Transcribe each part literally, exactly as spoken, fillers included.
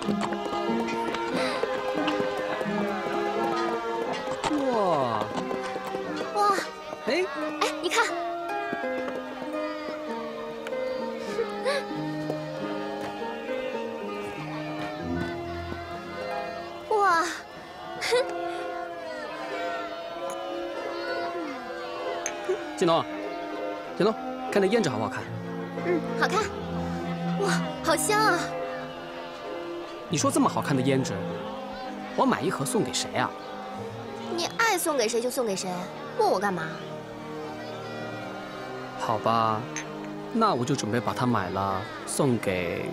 哇！ 哇！ 哎哎，你看，哇！ 锦农，锦农，看那胭脂好不好看？ 嗯，好看。哇，好香啊！ 你说这么好看的胭脂，我买一盒送给谁啊？ 你爱送给谁就送给谁，问我干嘛？ 好吧，那我就准备把它买了，送给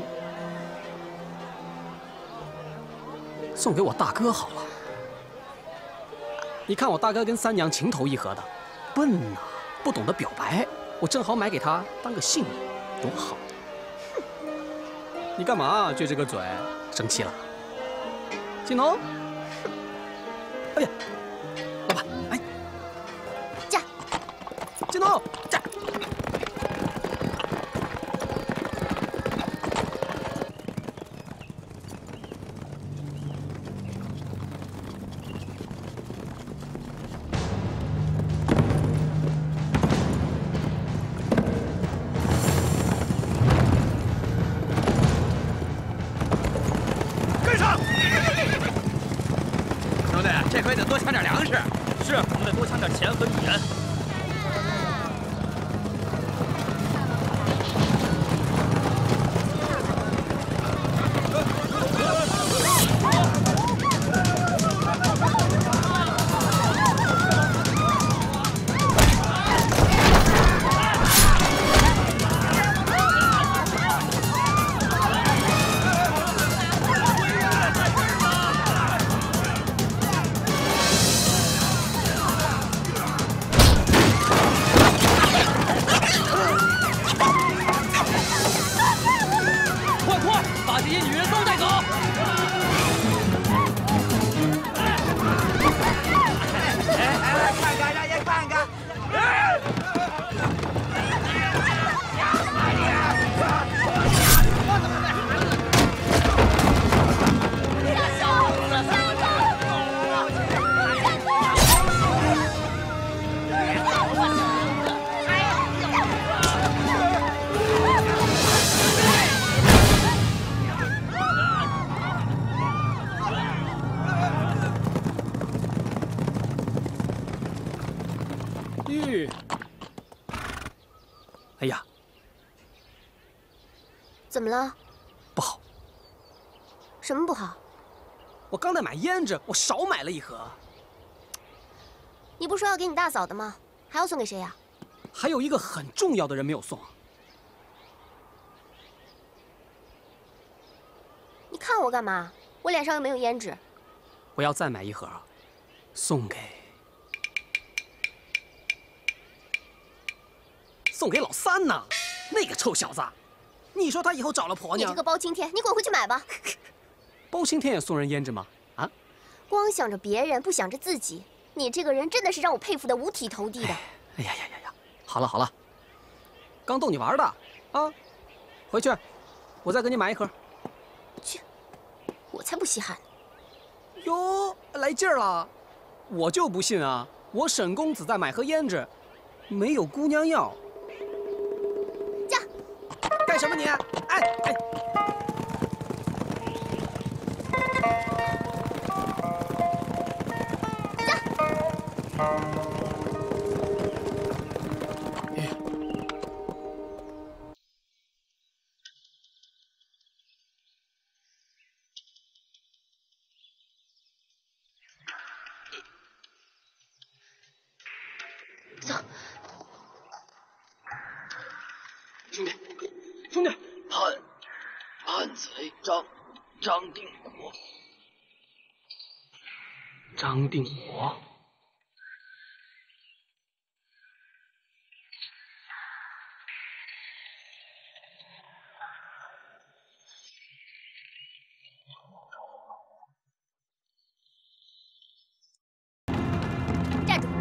送给我大哥好了。你看我大哥跟三娘情投意合的，笨呐、啊，不懂得表白，我正好买给他当个信物，多好！哼，你干嘛撅着个嘴？生气了？锦农，哎呀，老板，哎， 驾， 锦农，驾。 这回得多抢点粮食，是，我们得多抢点钱和女人。 玉，哎呀， 怎么了？ 不好， 什么不好？ 我刚在买胭脂，我少买了一盒。 你不说要给你大嫂的吗？还要送给谁呀？ 还有一个很重要的人没有送。 你看我干嘛？我脸上又没有胭脂。 我要再买一盒，送给送给老三呢。那个臭小子，你说他以后找了婆娘， 你这个包青天，你滚回去买吧。 包青天也送人胭脂吗？啊？ 光想着别人，不想着自己，你这个人真的是让我佩服的五体投地的。 哎呀呀呀呀！好了好了，刚逗你玩的啊！回去，我再给你买一盒。 去，我才不稀罕。 哟，来劲儿了！我就不信啊！我沈公子在买盒胭脂，没有姑娘要。 驾！ 干什么你？哎哎！ 走。 兄弟，兄弟， 叛叛贼张张定国， 张定国。 站住！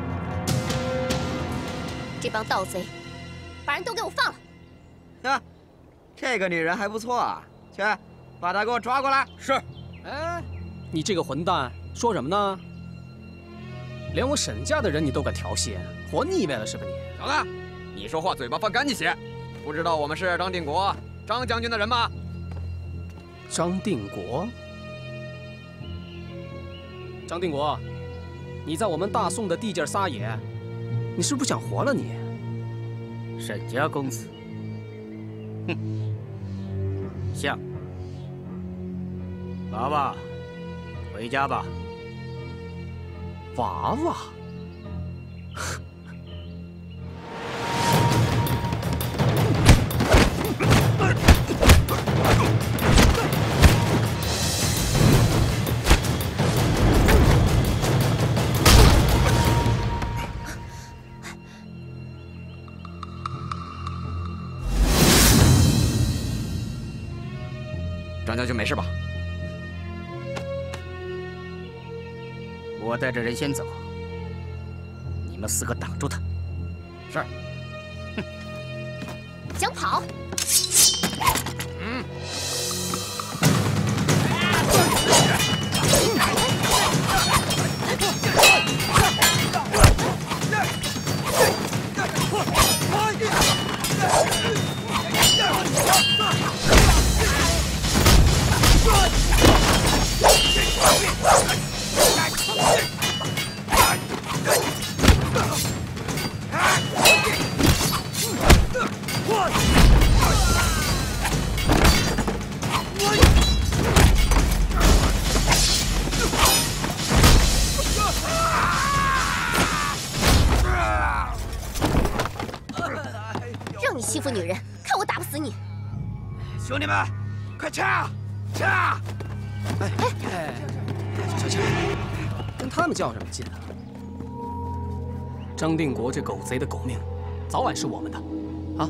这帮盗贼，把人都给我放了！ 啊，这个女人还不错啊，去， 把他给我抓过来。 是。哎，你这个混蛋，说什么呢？连我沈家的人你都敢调戏，活腻歪了是吧你？ 小子，你说话嘴巴放干净些。不知道我们是张定国、张将军的人吗？ 张定国。张定国，你在我们大宋的地界撒野，你是不是想活了你？ 沈家公子，哼，像。娃娃，回家吧。 娃娃。 张将军没事吧？ 我带着人先走，你们四个挡住他。 是。 哼，想跑？ 嗯。 让你欺负女人，看我打不死你！ 兄弟们，快掐！掐！ 哎哎，行行行，跟他们较什么劲啊？张定国这狗贼的狗命，早晚是我们的，啊！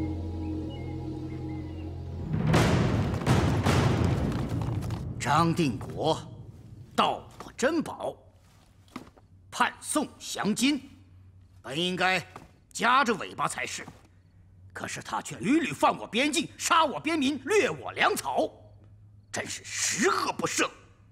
张定国，盗我珍宝，叛宋降金，本应该夹着尾巴才是，可是他却屡屡犯我边境，杀我边民，掠我粮草，真是十恶不赦。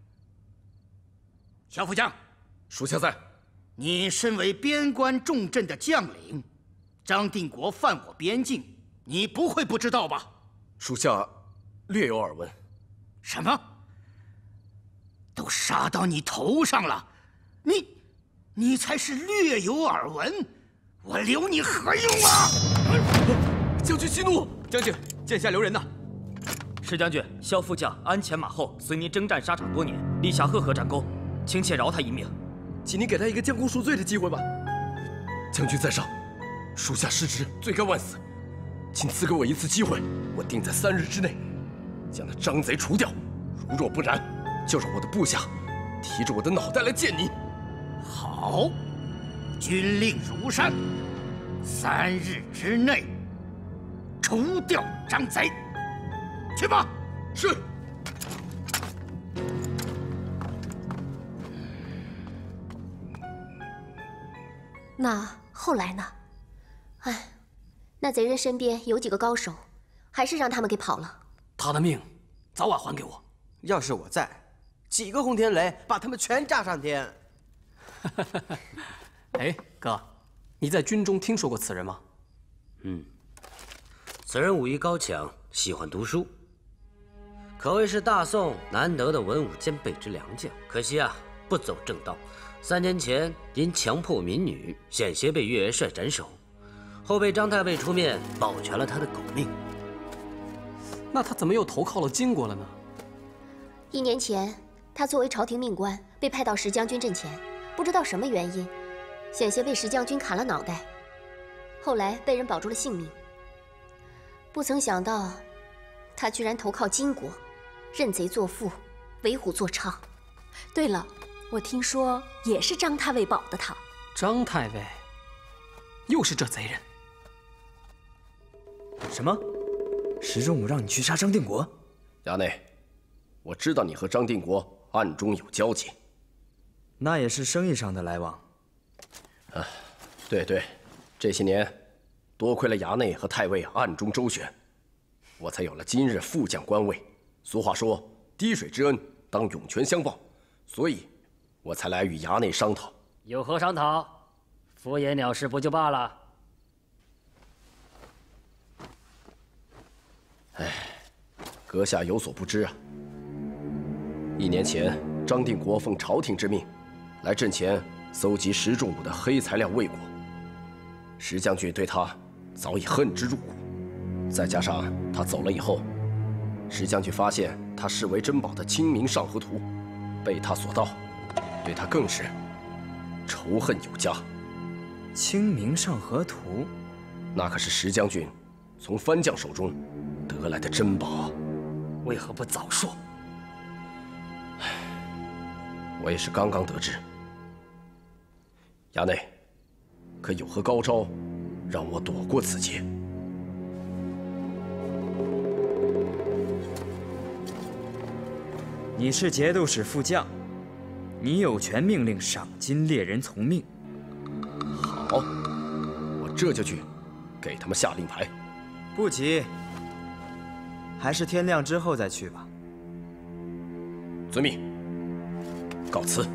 小副将， 属下在。 你身为边关重镇的将领，张定国犯我边境，你不会不知道吧？ 属下略有耳闻。 什么？都杀到你头上了，你，你才是略有耳闻，我留你何用啊！ 将军息怒， 将军剑下留人呐。 石将军，萧副将鞍前马后，随您征战沙场多年，立下赫赫战功，请且饶他一命。 请您给他一个将功赎罪的机会吧。将军在上，属下失职，罪该万死，请赐给我一次机会，我定在三日之内将那张贼除掉。如若不然，就让我的部下提着我的脑袋来见你。 好，军令如山，三日之内除掉张贼。去吧。 是。 那后来呢？哎，那贼人身边有几个高手，还是让他们给跑了。 他的命早晚还给我。 要是我在，几个轰天雷把他们全炸上天。 哎，哥，你在军中听说过此人吗？ 嗯，此人武艺高强，喜欢读书，可谓是大宋难得的文武兼备之良将。可惜啊，不走正道。三年前因强迫民女，险些被岳元帅斩首，后被张太尉出面保全了他的狗命。 那他怎么又投靠了金国了呢？ 一年前，他作为朝廷命官，被派到石将军阵前，不知道什么原因，险些被石将军砍了脑袋，后来被人保住了性命。不曾想到，他居然投靠金国，认贼作父，为虎作伥。 对了。我听说也是张太尉保的他。 张太尉，又是这贼人。 什么？石仲武让你去杀张定国？ 衙内，我知道你和张定国暗中有交集。 那也是生意上的来往。 啊，对对，这些年多亏了衙内和太尉暗中周旋，我才有了今日副将官位。 俗话说，滴水之恩当涌泉相报，所以，我才来与衙内商讨。 有何商讨？敷衍了事不就罢了？ 哎，阁下有所不知啊。一年前，张定国奉朝廷之命，来阵前搜集石仲武的黑材料未果。石将军对他早已恨之入骨，再加上他走了以后，石将军发现他视为珍宝的《清明上河图》被他所盗，对他更是仇恨有加。《 清明上河图》， 那可是石将军从番将手中得来的珍宝啊！ 为何不早说？ 唉，我也是刚刚得知。衙内，可有何高招，让我躲过此劫？ 你是节度使副将，你有权命令赏金猎人从命。 好，我这就去给他们下令牌。 不急，还是天亮之后再去吧。 遵命，告辞。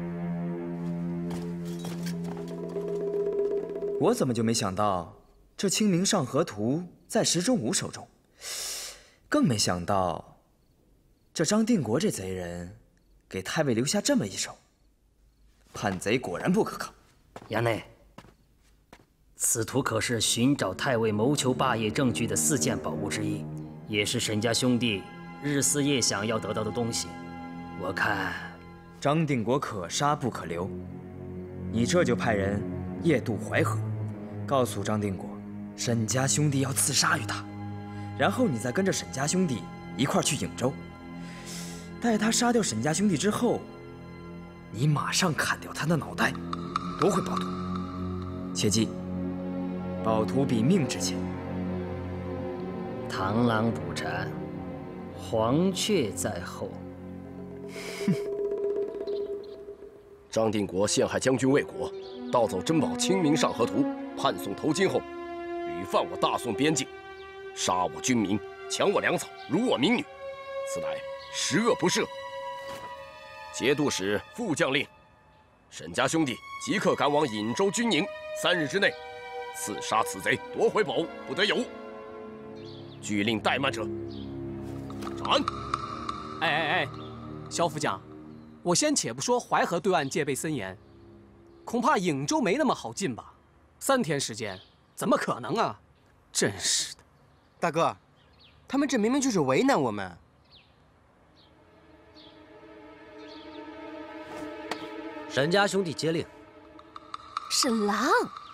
我怎么就没想到，这《清明上河图》在石仲武手中？更没想到，这张定国这贼人，给太尉留下这么一手。叛贼果然不可靠。 衙内，此图可是寻找太尉谋求霸业证据的四件宝物之一，也是沈家兄弟日思夜想要得到的东西。我看， 张定国可杀不可留。你这就派人夜渡淮河，告诉张定国，沈家兄弟要刺杀于他，然后你再跟着沈家兄弟一块儿去颍州。待他杀掉沈家兄弟之后，你马上砍掉他的脑袋，夺回宝图。切记，宝图比命值钱。 螳螂捕蝉，黄雀在后。 哼！张定国陷害将军未果，盗走珍宝《清明上河图》，叛宋投金后，屡犯我大宋边境，杀我军民，抢我粮草，辱我民女，此乃十恶不赦。节度使副将令，沈家兄弟即刻赶往颍州军营，三日之内刺杀此贼，夺回宝物，不得有误。据令怠慢者，斩！ 哎哎哎，萧副将，我先且不说淮河对岸戒备森严，恐怕颍州没那么好进吧？三天时间，怎么可能啊？真是的。 大哥，他们这明明就是为难我们。 沈家兄弟接令。 沈郎，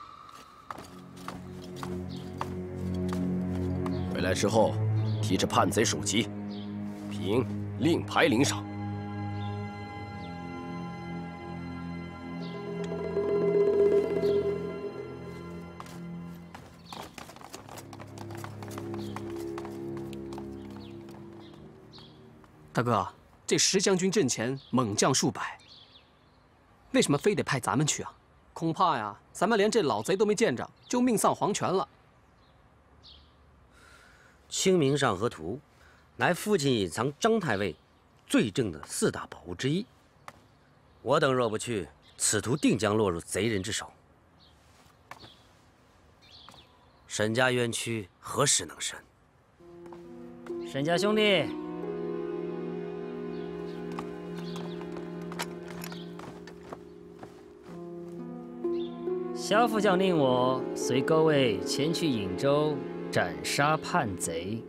回来之后，提着叛贼首级，凭令牌领赏。 大哥，这石将军阵前猛将数百，为什么非得派咱们去啊？恐怕呀，咱们连这老贼都没见着，就命丧黄泉了。 《清明上河图》乃父亲隐藏张太尉罪证的四大宝物之一。我等若不去，此图定将落入贼人之手。沈家冤屈何时能伸？ 沈家兄弟，萧副将令我随各位前去颍州斩杀叛贼。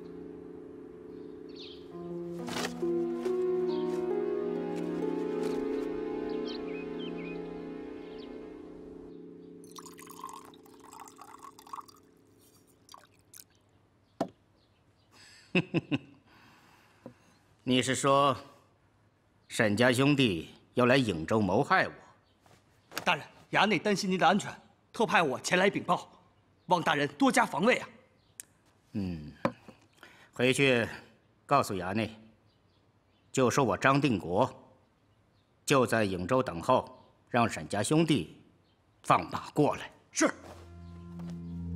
你是说，沈家兄弟要来颍州谋害我？ 大人，衙内担心您的安全，特派我前来禀报，望大人多加防卫啊。 嗯，回去告诉衙内，就说我张定国就在颍州等候，让沈家兄弟放马过来。 是。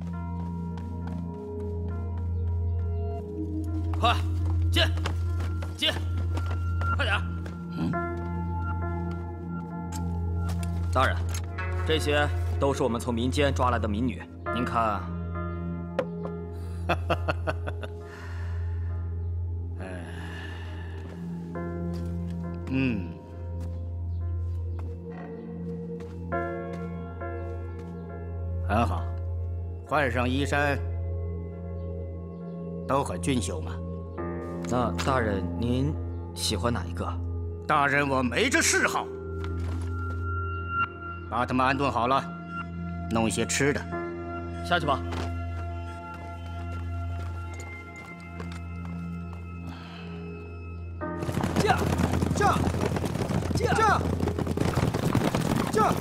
快进！ 进，快点。嗯。大人，这些都是我们从民间抓来的民女，您看。哈哈哈哈哈。 哎。嗯。 很好，换上衣衫都很俊秀嘛。 那大人您喜欢哪一个？ 大人我没这嗜好。把他们安顿好了，弄一些吃的。 下去吧。 驾，驾，驾，驾。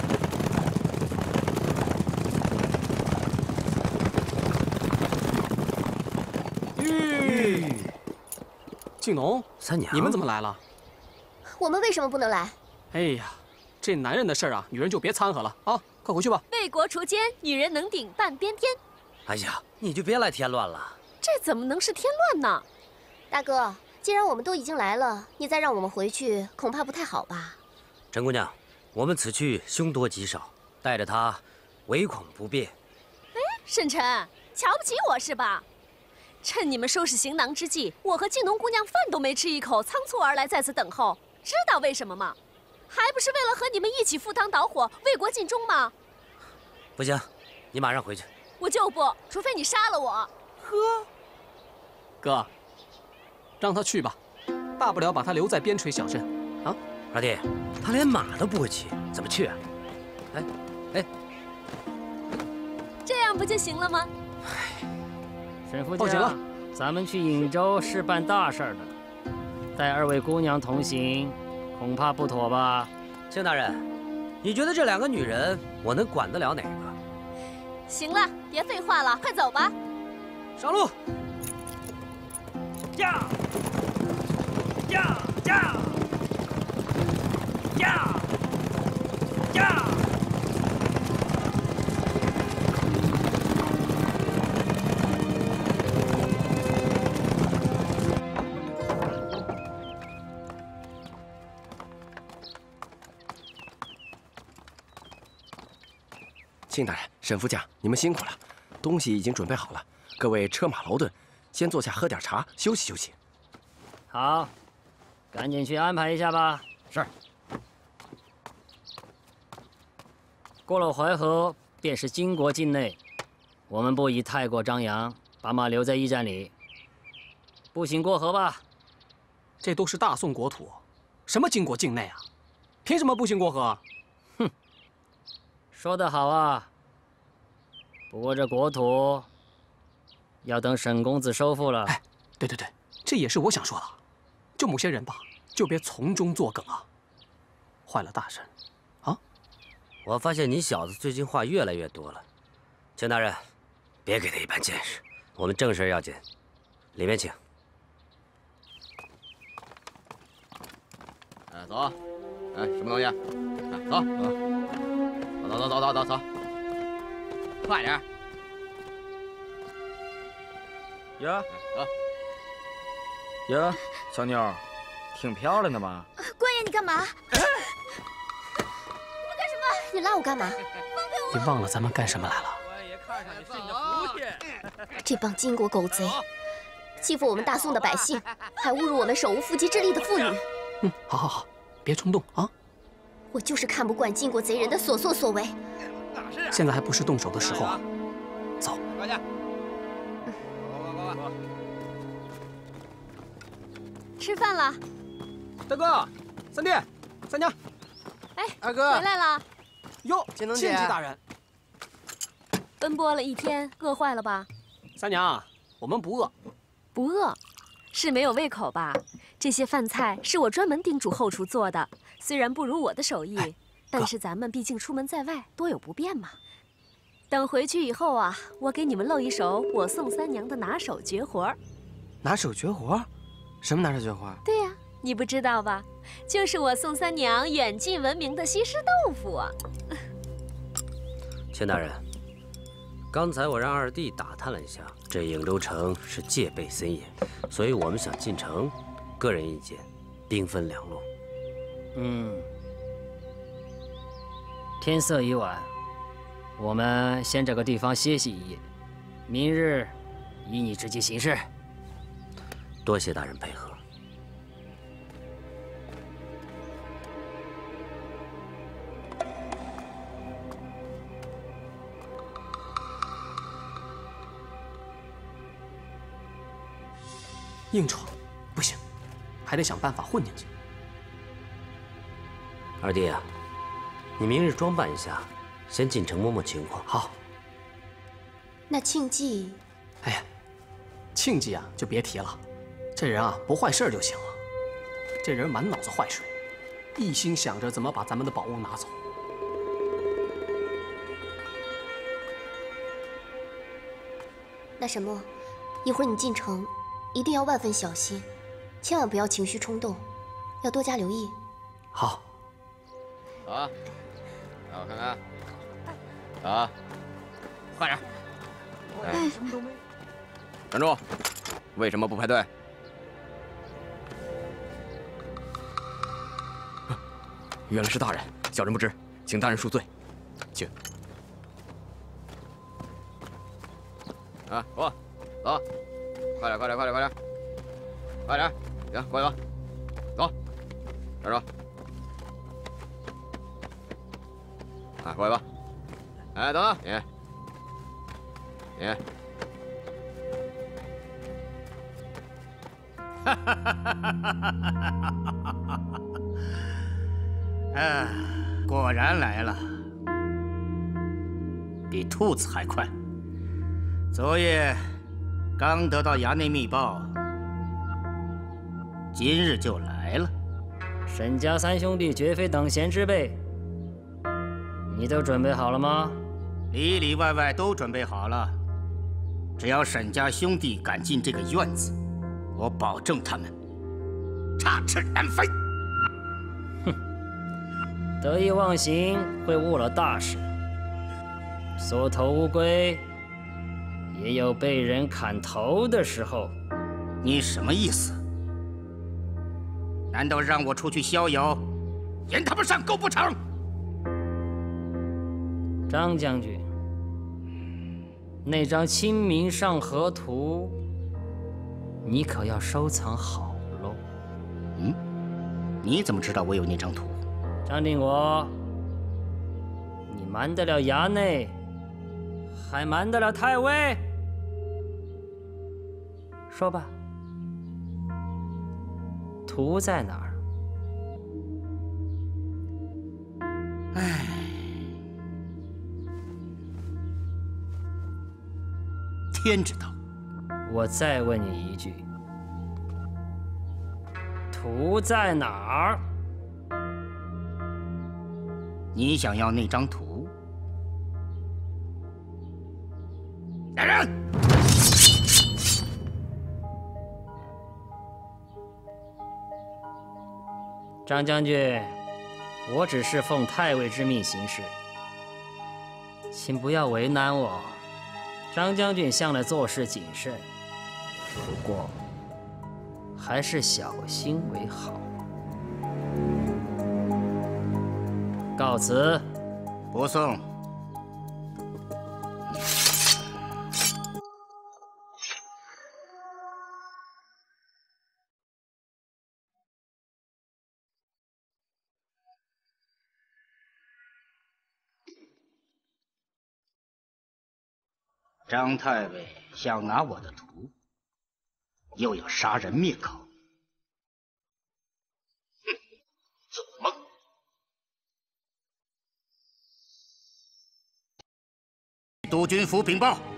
庆农、 三娘， 你们怎么来了？ 我们为什么不能来？ 哎呀，这男人的事儿啊，女人就别掺和了啊！快回去吧。 为国除奸，女人能顶半边天。 哎呀，你就别来添乱了。 这怎么能是添乱呢？ 大哥，既然我们都已经来了，你再让我们回去，恐怕不太好吧？ 陈姑娘，我们此去凶多吉少，带着她，唯恐不便。 哎，沈晨，瞧不起我是吧？ 趁你们收拾行囊之际，我和静农姑娘饭都没吃一口，仓促而来，在此等候。知道为什么吗？还不是为了和你们一起赴汤蹈火，为国尽忠吗？ 不行，你马上回去。 我就不，除非你杀了我。 呵，哥，让他去吧，大不了把他留在边陲小镇。啊， 二弟，他连马都不会骑，怎么去啊？哎，哎， 这样不就行了吗？ 唉。 沈副报警了， 咱们去颍州是办大事的，带二位姑娘同行，恐怕不妥吧？ 庆大人，你觉得这两个女人，我能管得了哪个？ 行了，别废话了，快走吧。 上路。 驾！驾！驾！驾！驾！ 庆大人、沈副将，你们辛苦了，东西已经准备好了，各位车马劳顿，先坐下喝点茶，休息休息。 好，赶紧去安排一下吧。 是。 过了淮河便是金国境内，我们不宜太过张扬，把马留在驿站里。步行过河吧。 这都是大宋国土，什么金国境内啊？凭什么步行过河？ 说得好啊！不过这国土要等沈公子收复了。 哎，对对对，这也是我想说的。就某些人吧，就别从中作梗啊，坏了大事。啊！ 我发现你小子最近话越来越多了。庆大人，别给他一般见识，我们正事要紧。里面请。 哎，走。哎，什么东西？哎，走。走。 走走走走走走，快点！ 呀， 走。 呀，小妞，挺漂亮的嘛。 官爷，你干嘛？你们干什么？你拉我干嘛？ 你忘了咱们干什么来了？ 官爷看上你是你的福气。 这帮金国狗贼，欺负我们大宋的百姓，还侮辱我们手无缚鸡之力的妇女。 嗯，好好好，别冲动啊！ 我就是看不惯金国贼人的所作所为， 现在还不是动手的时候啊！走， 快去！快快快快！ 吃饭了。 大哥，三弟，三娘， 哎， 二哥回来了。 哟， 青龙姐， 千吉大人， 奔波了一天，饿坏了吧？ 三娘，我们不饿。 不饿，是没有胃口吧？这些饭菜是我专门叮嘱后厨做的。 虽然不如我的手艺，但是咱们毕竟出门在外，多有不便嘛。等回去以后啊，我给你们露一手我宋三娘的拿手绝活。 拿手绝活？什么拿手绝活？ 对呀、啊，你不知道吧？就是我宋三娘远近闻名的西施豆腐啊。 钱大人，刚才我让二弟打探了一下，这颍州城是戒备森严，所以我们想进城， 个人意见，兵分两路。 嗯，天色已晚，我们先找个地方歇息一夜，明日依你之计行事。 多谢大人配合。 硬闯不行，还得想办法混进去。 二弟啊，你明日装扮一下，先进城摸摸情况。 好。 那庆忌， 哎呀，庆忌啊，就别提了，这人啊不坏事就行了。这人满脑子坏水，一心想着怎么把咱们的宝物拿走。 那什么，一会儿你进城，一定要万分小心，千万不要情绪冲动，要多加留意。 好。 走啊，让我看看。走啊，快点！哎，什么都没。站住！为什么不排队？ 原来是大人，小人不知，请大人恕罪。请。 啊，过，走，快点，快点，快点，快点，快点，行，过去吧，走，站住。啊，过来吧。哎，等等，你，你， 哈哈哈哈哈！啊，果然来了，比兔子还快。昨夜刚得到衙内密报，今日就来了。 沈家三兄弟绝非等闲之辈。你都准备好了吗？ 里里外外都准备好了。只要沈家兄弟敢进这个院子，我保证他们插翅难飞。 哼，得意忘形会误了大事。缩头乌龟也有被人砍头的时候。 你什么意思？难道让我出去逍遥，引他们上钩不成？ 张将军，那张《清明上河图》，你可要收藏好喽。 嗯，你怎么知道我有那张图？ 张定国，你瞒得了衙内，还瞒得了太尉？说吧，图在哪儿？ 唉。天知道。 我再问你一句，图在哪儿？ 你想要那张图？来人！ 张将军，我只是奉太尉之命行事，请不要为难我。张将军向来做事谨慎，不过还是小心为好。告辞。 不送。张太尉想拿我的图，又要杀人灭口，哼，做梦！督军府禀报，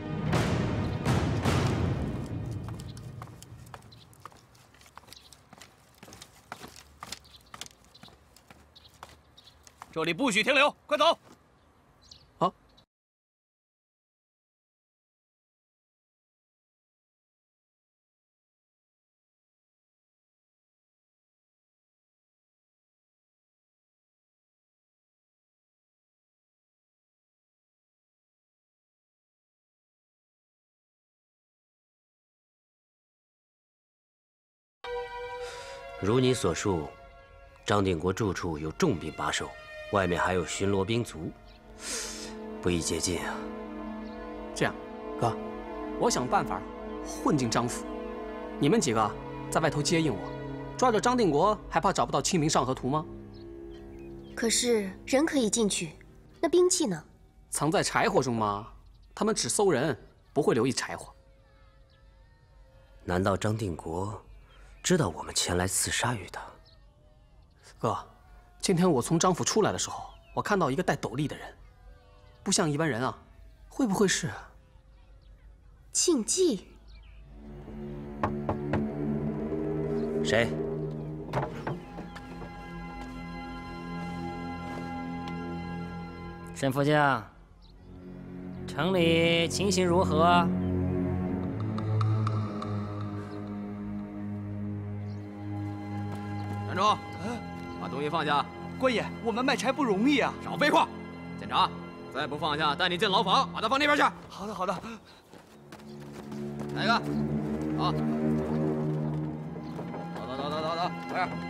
这里不许停留，快走！ 好。 如你所述，张定国住处有重兵把守，外面还有巡逻兵卒，不易接近啊。 这样，哥，我想办法混进张府，你们几个在外头接应我，抓着张定国，还怕找不到《清明上河图》吗？ 可是人可以进去，那兵器呢？ 藏在柴火中吗？他们只搜人，不会留意柴火。 难道张定国知道我们前来刺杀于他？ 哥，今天我从张府出来的时候，我看到一个戴斗笠的人，不像一般人啊，会不会是庆忌？ 谁？ 沈副将，城里情形如何？ 站住！把东西放下。 官爷，我们卖柴不容易啊！ 少废话！检查，再不放下，带你进牢房，把他放那边去。 好的，好的。 来一个，好。走走走走走走，快点。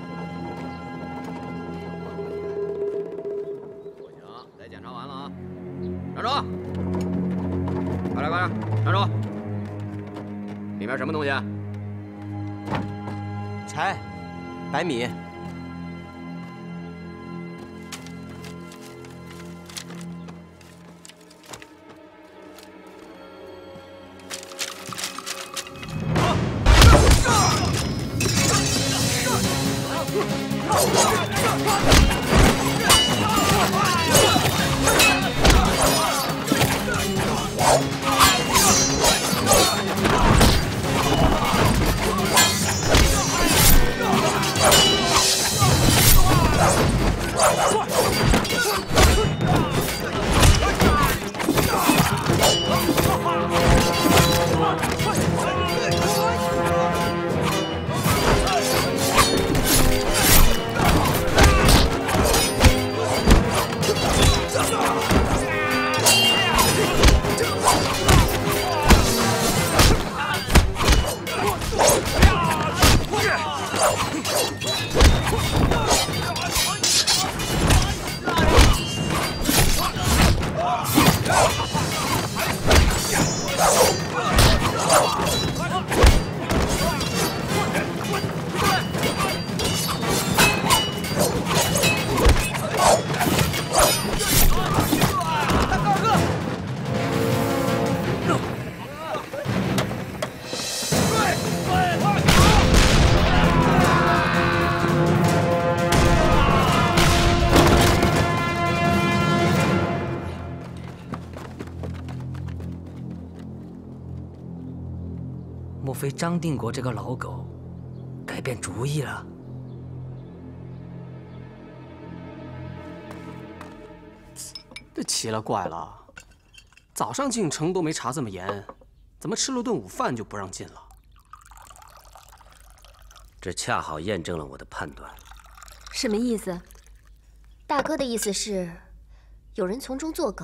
不行，再检查完了啊！站住！快点快点，站住！里面什么东西？ 柴，白米。 莫非张定国这个老狗改变主意了？ 这奇了怪了，早上进城都没查这么严，怎么吃了顿午饭就不让进了？ 这恰好验证了我的判断。 什么意思？ 大哥的意思是，有人从中作梗。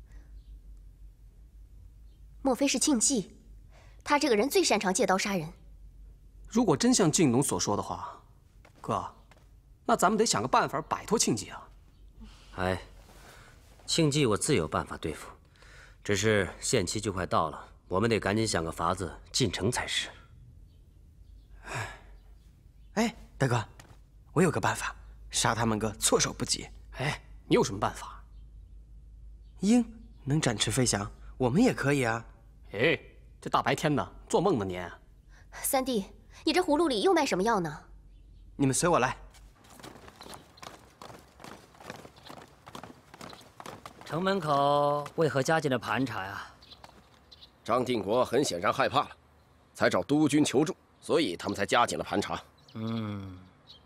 莫非是庆忌？他这个人最擅长借刀杀人。 如果真像靖农所说的话，哥，那咱们得想个办法摆脱庆忌啊。 哎，庆忌我自有办法对付，只是限期就快到了，我们得赶紧想个法子进城才是。 哎，大哥，我有个办法，杀他们个措手不及。 哎，你有什么办法？ 鹰能展翅飞翔，我们也可以啊。 哎，这大白天的，做梦呢您！ 三弟，你这葫芦里又卖什么药呢？ 你们随我来。 城门口为何加紧了盘查呀？ 张定国很显然害怕了，才找督军求助，所以他们才加紧了盘查。 嗯，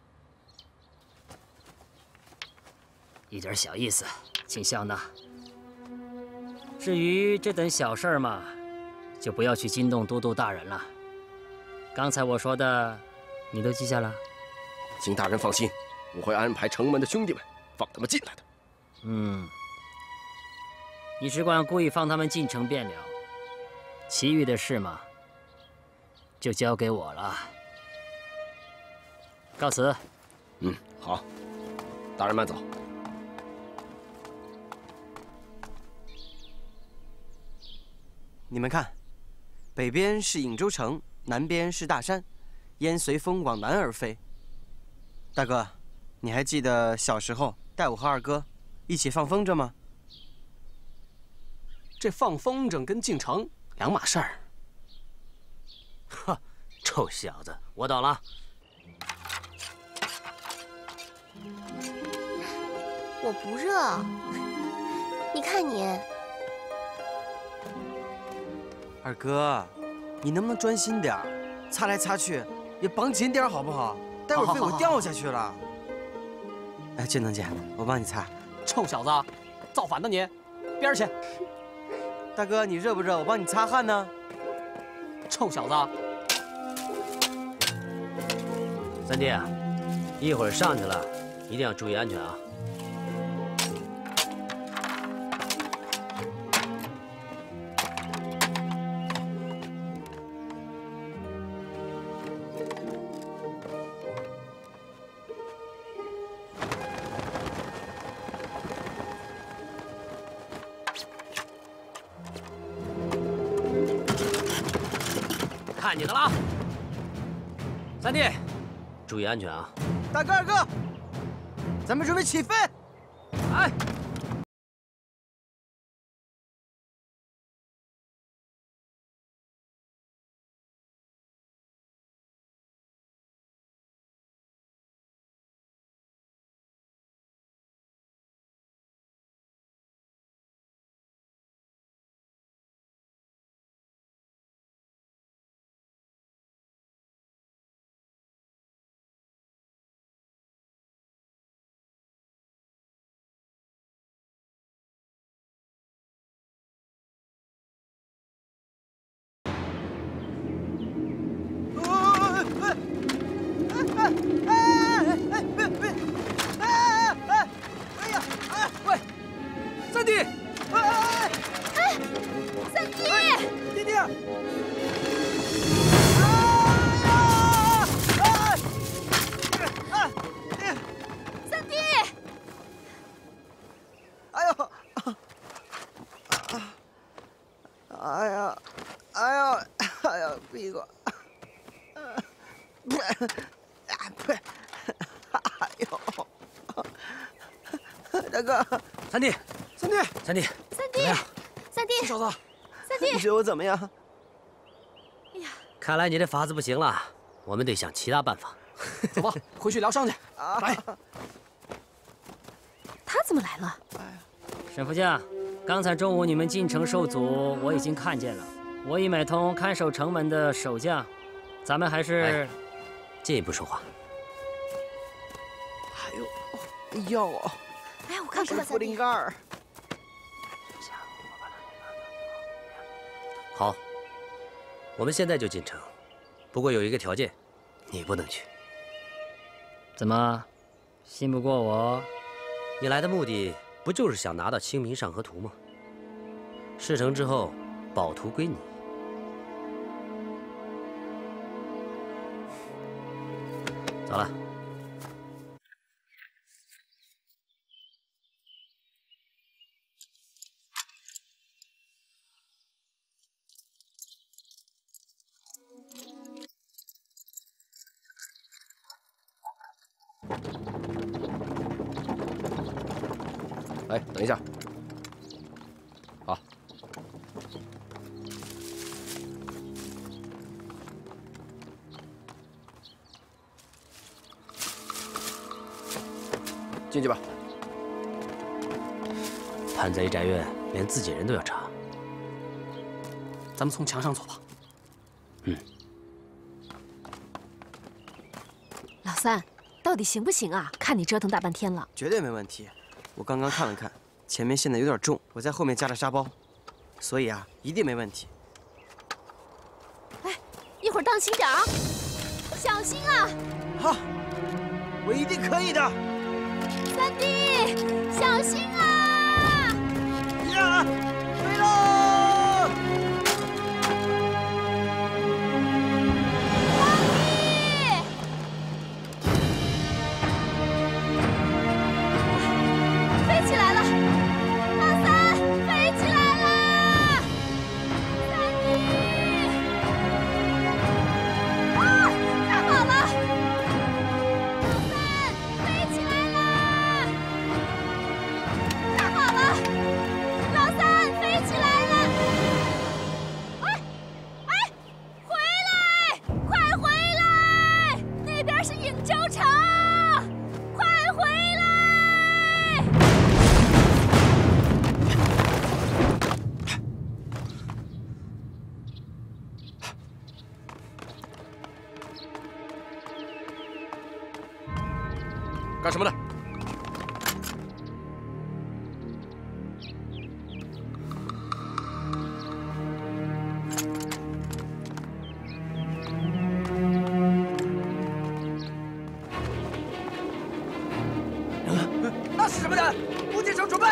一点小意思，请笑纳。至于这等小事儿嘛，就不要去惊动都督大人了。刚才我说的，你都记下了？ 请大人放心，我会安排城门的兄弟们放他们进来的。 嗯，你只管故意放他们进城便了，其余的事嘛，就交给我了。 告辞。 嗯，好，大人慢走。 你们看，北边是颍州城，南边是大山，烟随风往南而飞。大哥，你还记得小时候带我和二哥一起放风筝吗？ 这放风筝跟进城两码事儿。 哼，臭小子，我懂了。 我不热，你看你。 二哥，你能不能专心点儿？擦来擦去也绑紧点好不好？待会儿被我掉下去了。哎，俊腾姐，我帮你擦。 臭小子，造反的你，边儿去！ 大哥，你热不热？我帮你擦汗呢。 臭小子！ 三弟，一会儿上去了，一定要注意安全啊！看你的了，三弟，注意安全啊！ 大哥，二哥，咱们准备起飞。 来。 三弟， 哎哎，三弟， 弟弟， 三弟， 哎呦，哎呀，哎呀，哎呀，屁股，呸，呸，哎呦，大哥， 三弟。 三弟， 三弟， 三弟，三弟， 小子， 三弟， 你觉得我怎么样？ 哎呀， 看来你这法子不行了，我们得想其他办法。 走吧，回去疗伤去。来， 他怎么来了？ 沈副将，刚才中午你们进城受阻，我已经看见了。我已买通看守城门的守将，咱们还是进一步说话。 哎呦，哎呦， 哎，我看看茯苓盖儿。 好，我们现在就进城，不过有一个条件，你不能去。 怎么，信不过我？ 你来的目的不就是想拿到《清明上河图》吗？事成之后，宝图归你。走了。 哎，等一下，好，进去吧。 叛贼宅院连自己人都要查， 咱们从墙上走吧。 嗯。 老三，到底行不行啊？看你折腾大半天了。 绝对没问题。我刚刚看了看，前面陷得有点重，我在后面加了沙包，所以啊，一定没问题。 哎，一会儿当心点啊，小心啊！ 好，我一定可以的。 三弟，小心啊！ 呀，飞喽！ 三弟。 干什么的？ 那是什么人？吴建成准备。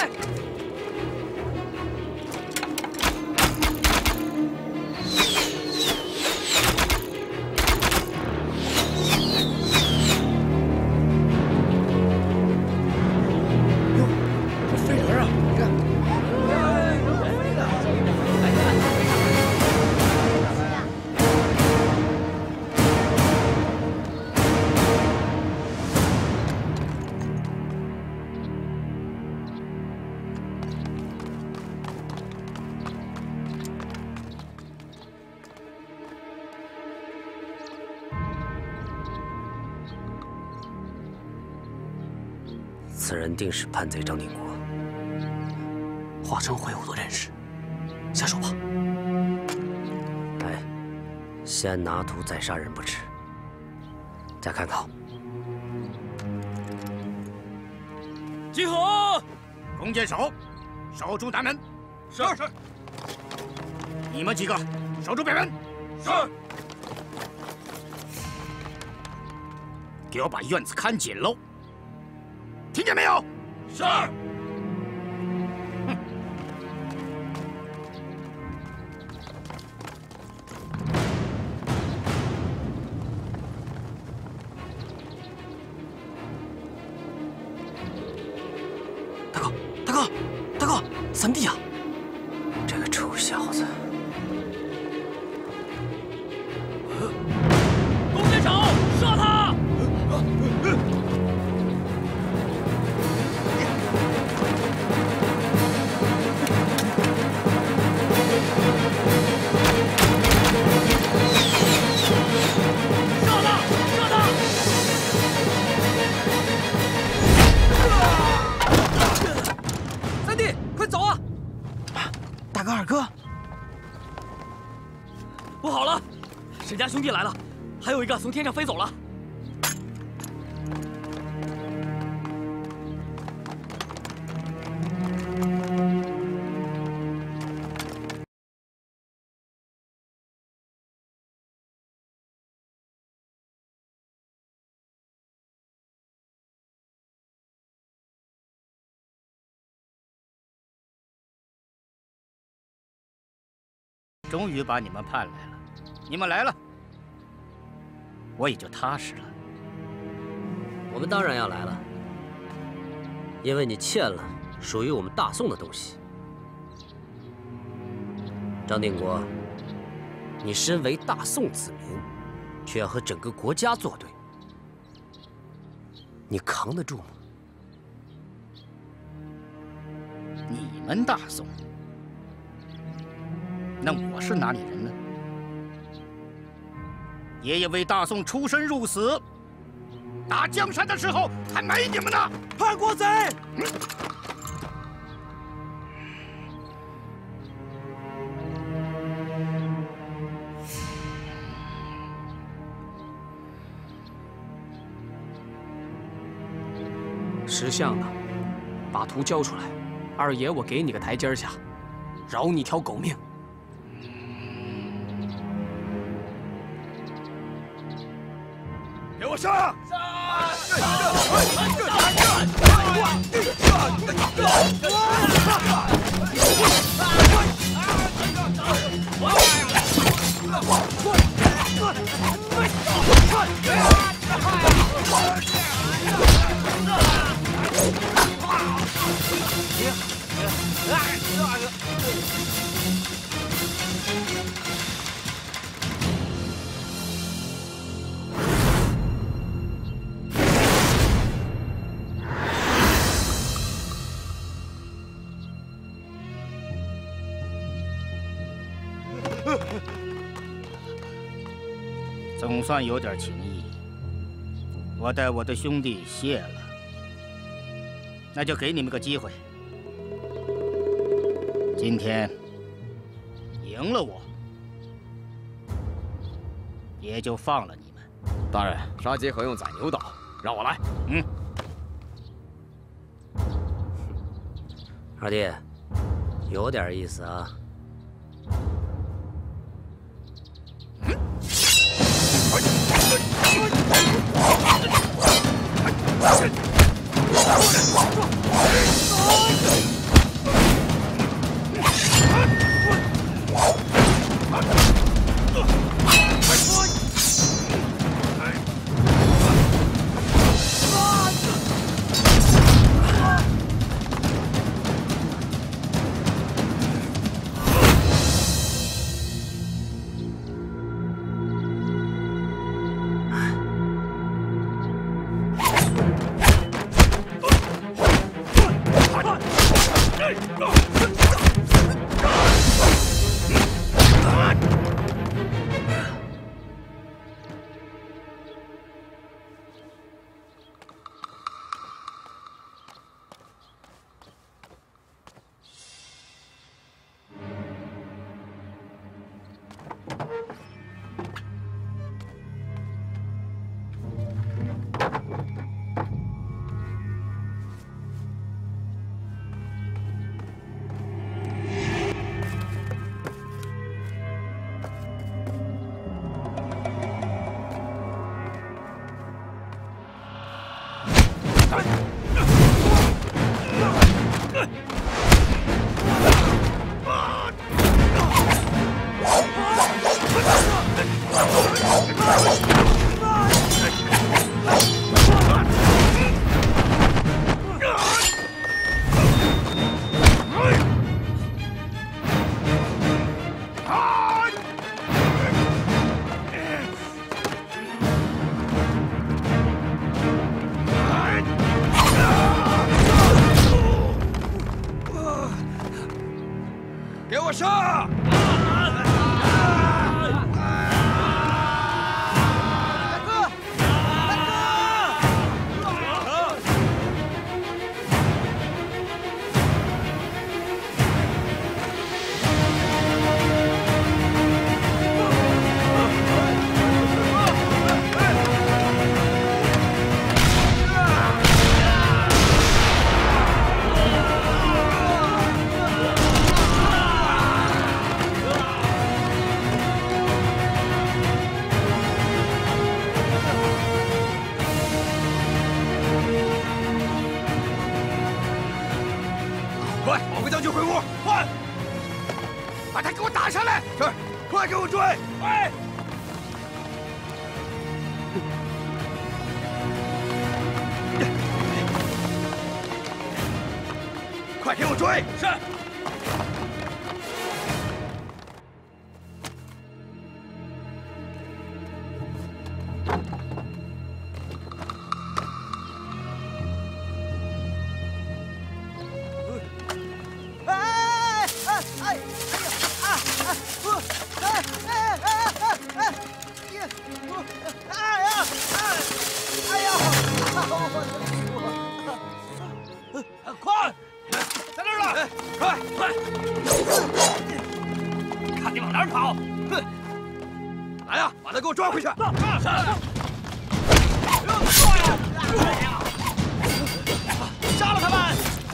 此人定是叛贼张定国。 华成会我都认识，下手吧。 哎，先拿图再杀人不迟。再看考。 集合！弓箭手，守住南门。是是。你们几个守住北门。是。给我把院子看紧喽。 听见没有？是。哼。 大哥，大哥，大哥，三弟啊！ 这个臭小子！ 弓箭手，射他！ 二哥， 不好了，沈家兄弟来了，还有一个从天上飞走了。 终于把你们盼来了，你们来了，我也就踏实了。 我们当然要来了，因为你欠了属于我们大宋的东西。张定国，你身为大宋子民，却要和整个国家作对，你扛得住吗？ 你们大宋？ 那我是哪里人呢？爷爷为大宋出生入死，打江山的时候还没你们呢！叛国贼！嗯、 识相的，把图交出来，二爷我给你个台阶下，饶你条狗命。 给我上！总算有点情谊，我带我的兄弟谢了。那就给你们个机会，今天赢了我，也就放了你们。 大人，杀鸡何用宰牛刀？让我来。 嗯。 二弟，有点意思啊。 给我上！ 快，保卫将军回屋！快，把他给我打下来！是，快给我追！快！快给我追！是。 快，在这儿了！快快！看你往哪儿跑！哼！来呀，把他给我抓回去！杀了他们！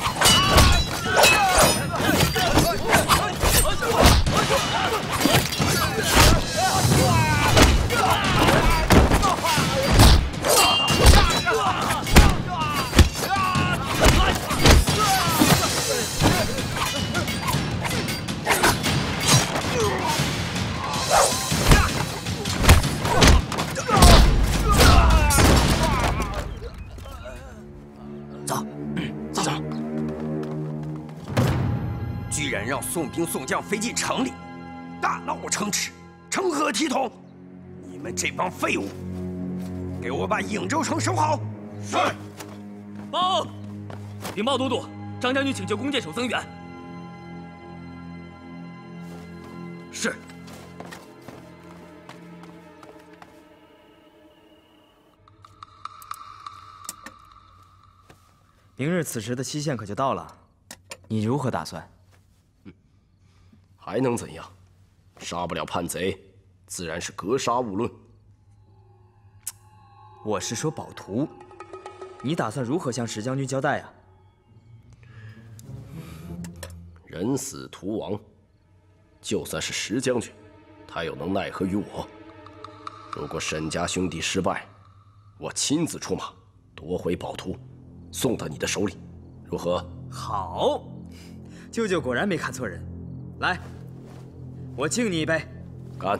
居然让宋兵宋将飞进城里，大闹城池，成何体统？你们这帮废物，给我把颍州城守好！是。 报，禀报都督，张将军请求弓箭手增援。 是。 明日此时的期限可就到了，你如何打算？ 还能怎样？杀不了叛贼，自然是格杀勿论。 我是说保图，你打算如何向石将军交代啊？ 人死图亡，就算是石将军，他又能奈何于我？如果沈家兄弟失败，我亲自出马夺回宝图，送到你的手里，如何？ 好，舅舅果然没看错人。来，我敬你一杯。 干！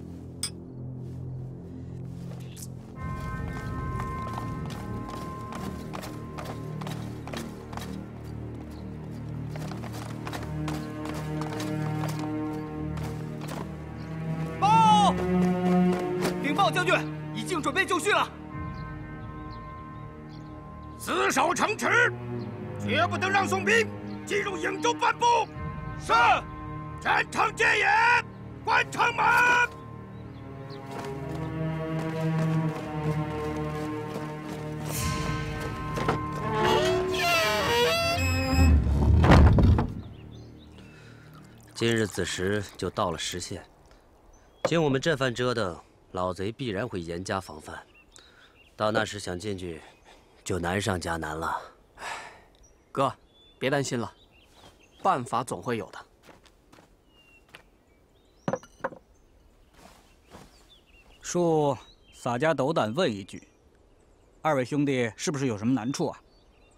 报！禀报将军，已经准备就绪了。 死守城池，绝不得让宋兵进入颍州半步。 是。 全城戒严，关城门。 今日子时就到了时限，经我们这番折腾，老贼必然会严加防范。到那时想进去，就难上加难了。 哥，别担心了，办法总会有的。 恕洒家斗胆问一句，二位兄弟是不是有什么难处啊？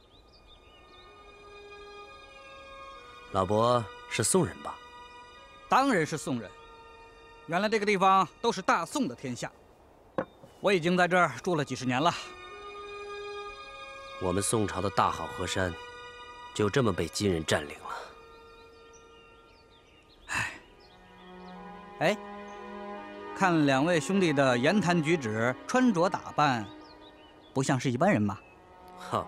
老伯是宋人吧？ 当然是宋人。原来这个地方都是大宋的天下，我已经在这儿住了几十年了。 我们宋朝的大好河山，就这么被金人占领了。 唉，哎。看两位兄弟的言谈举止、穿着打扮，不像是一般人嘛。 哼，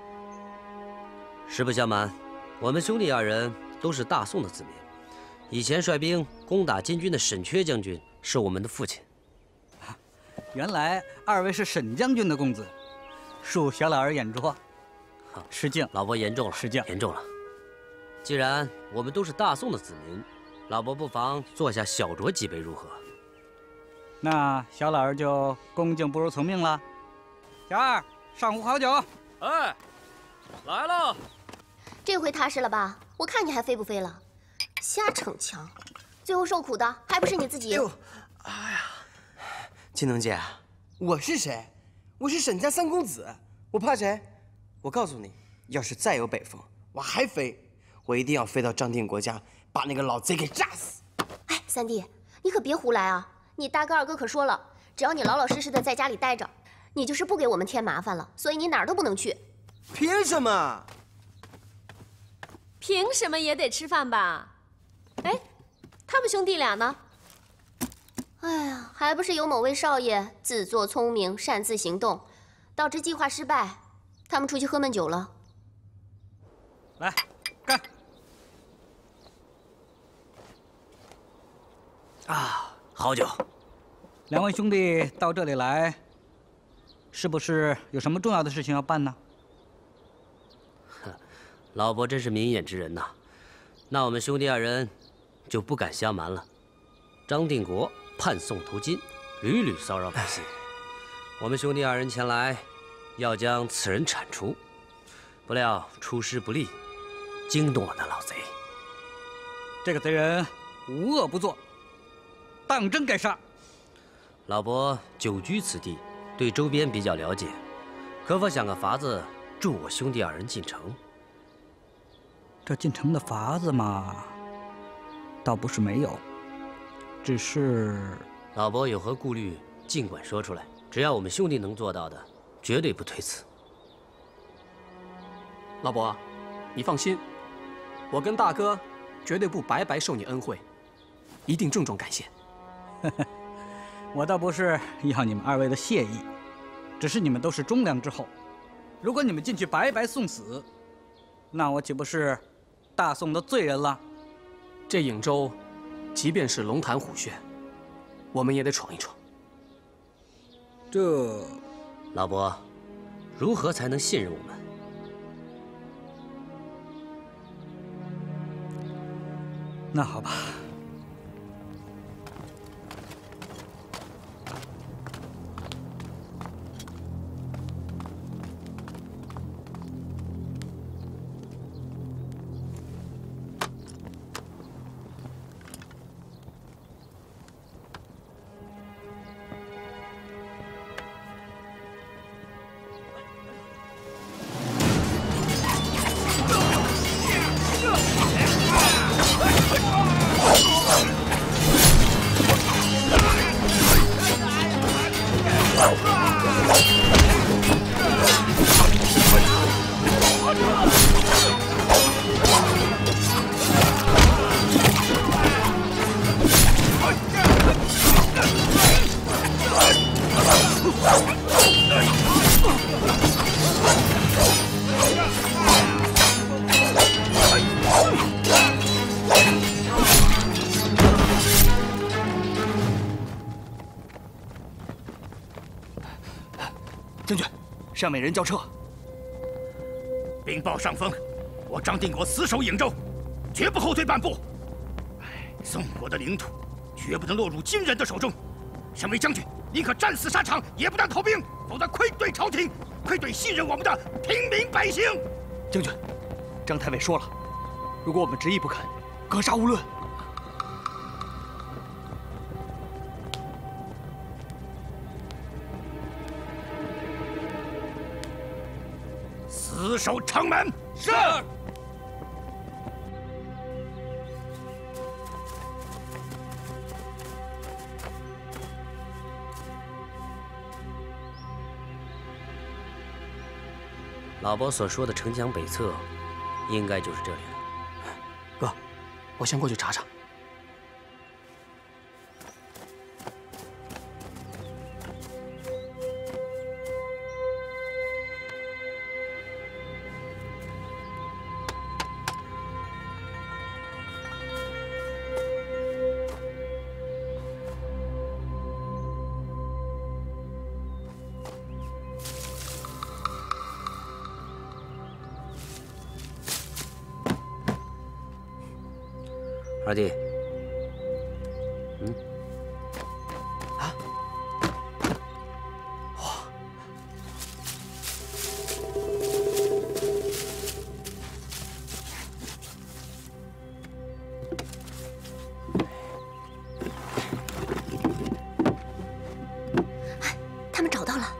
实不相瞒，我们兄弟二人都是大宋的子民。以前率兵攻打金军的沈缺将军是我们的父亲。 原来二位是沈将军的公子，恕小老儿眼拙，失敬。 老伯言重了， 失敬， 言重了。既然我们都是大宋的子民，老伯不妨坐下小酌几杯，如何？ 那小老儿就恭敬不如从命了。小二，上壶好酒。 哎，来了。 这回踏实了吧？我看你还飞不飞了？瞎逞强，最后受苦的还不是你自己？ 哎呀，金童姐，我是谁？我是沈家三公子，我怕谁？我告诉你，要是再有北风，我还飞，我一定要飞到张定国家，把那个老贼给炸死。 哎，三弟，你可别胡来啊！你大哥二哥可说了，只要你老老实实的在家里待着，你就是不给我们添麻烦了，所以你哪儿都不能去。 凭什么？ 凭什么也得吃饭吧？哎，他们兄弟俩呢？ 哎呀，还不是有某位少爷自作聪明，擅自行动，导致计划失败。他们出去喝闷酒了。 来，干！ 啊。好酒， 两位兄弟到这里来，是不是有什么重要的事情要办呢？ 老伯真是明眼之人呐，那我们兄弟二人就不敢相瞒了。张定国叛宋图金，屡屡骚扰百姓，我们兄弟二人前来，要将此人铲除，不料出师不利，惊动了那老贼。 这个贼人无恶不作。当真该杀！ 老伯久居此地，对周边比较了解，可否想个法子助我兄弟二人进城？ 这进城的法子嘛，倒不是没有，只是老伯有何顾虑，尽管说出来，只要我们兄弟能做到的，绝对不推辞。 老伯，你放心，我跟大哥绝对不白白受你恩惠，一定郑重感谢。 我倒不是要你们二位的谢意，只是你们都是忠良之后，如果你们进去白白送死，那我岂不是大宋的罪人了？ 这颍州，即便是龙潭虎穴，我们也得闯一闯。 这， 老伯，如何才能信任我们？ 那好吧。 上面人交撤。 禀报上峰，我张定国死守颍州，绝不后退半步。宋国的领土绝不能落入金人的手中。身为将军，宁可战死沙场，也不当逃兵，否则愧对朝廷，愧对信任我们的平民百姓。 将军，张太尉说了，如果我们执意不肯，格杀勿论。 死守城门。是。 老伯所说的城墙北侧，应该就是这里了。 哥，我先过去查查。 二弟，嗯， 啊，哇， 他们找到了。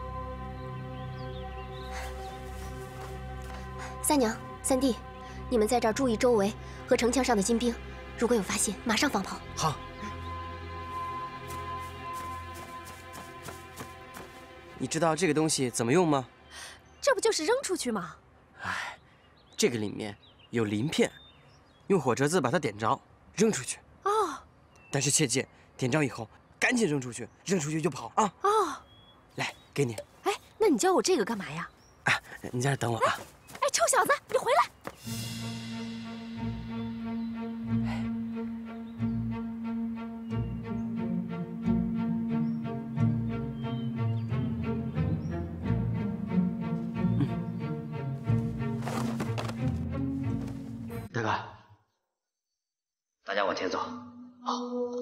三娘、三弟，你们在这儿注意周围和城墙上的金兵。 如果有发现，马上放炮。 好。你知道这个东西怎么用吗？ 这不就是扔出去吗？ 哎，这个里面有鳞片，用火折子把它点着，扔出去。 哦。 但是切记，点着以后赶紧扔出去，扔出去就跑啊！ 哦。 来，给你。 哎，那你教我这个干嘛呀？ 啊，你在这等我啊。 哎，臭小子，你回来！ 大哥， 大家往前走。 好。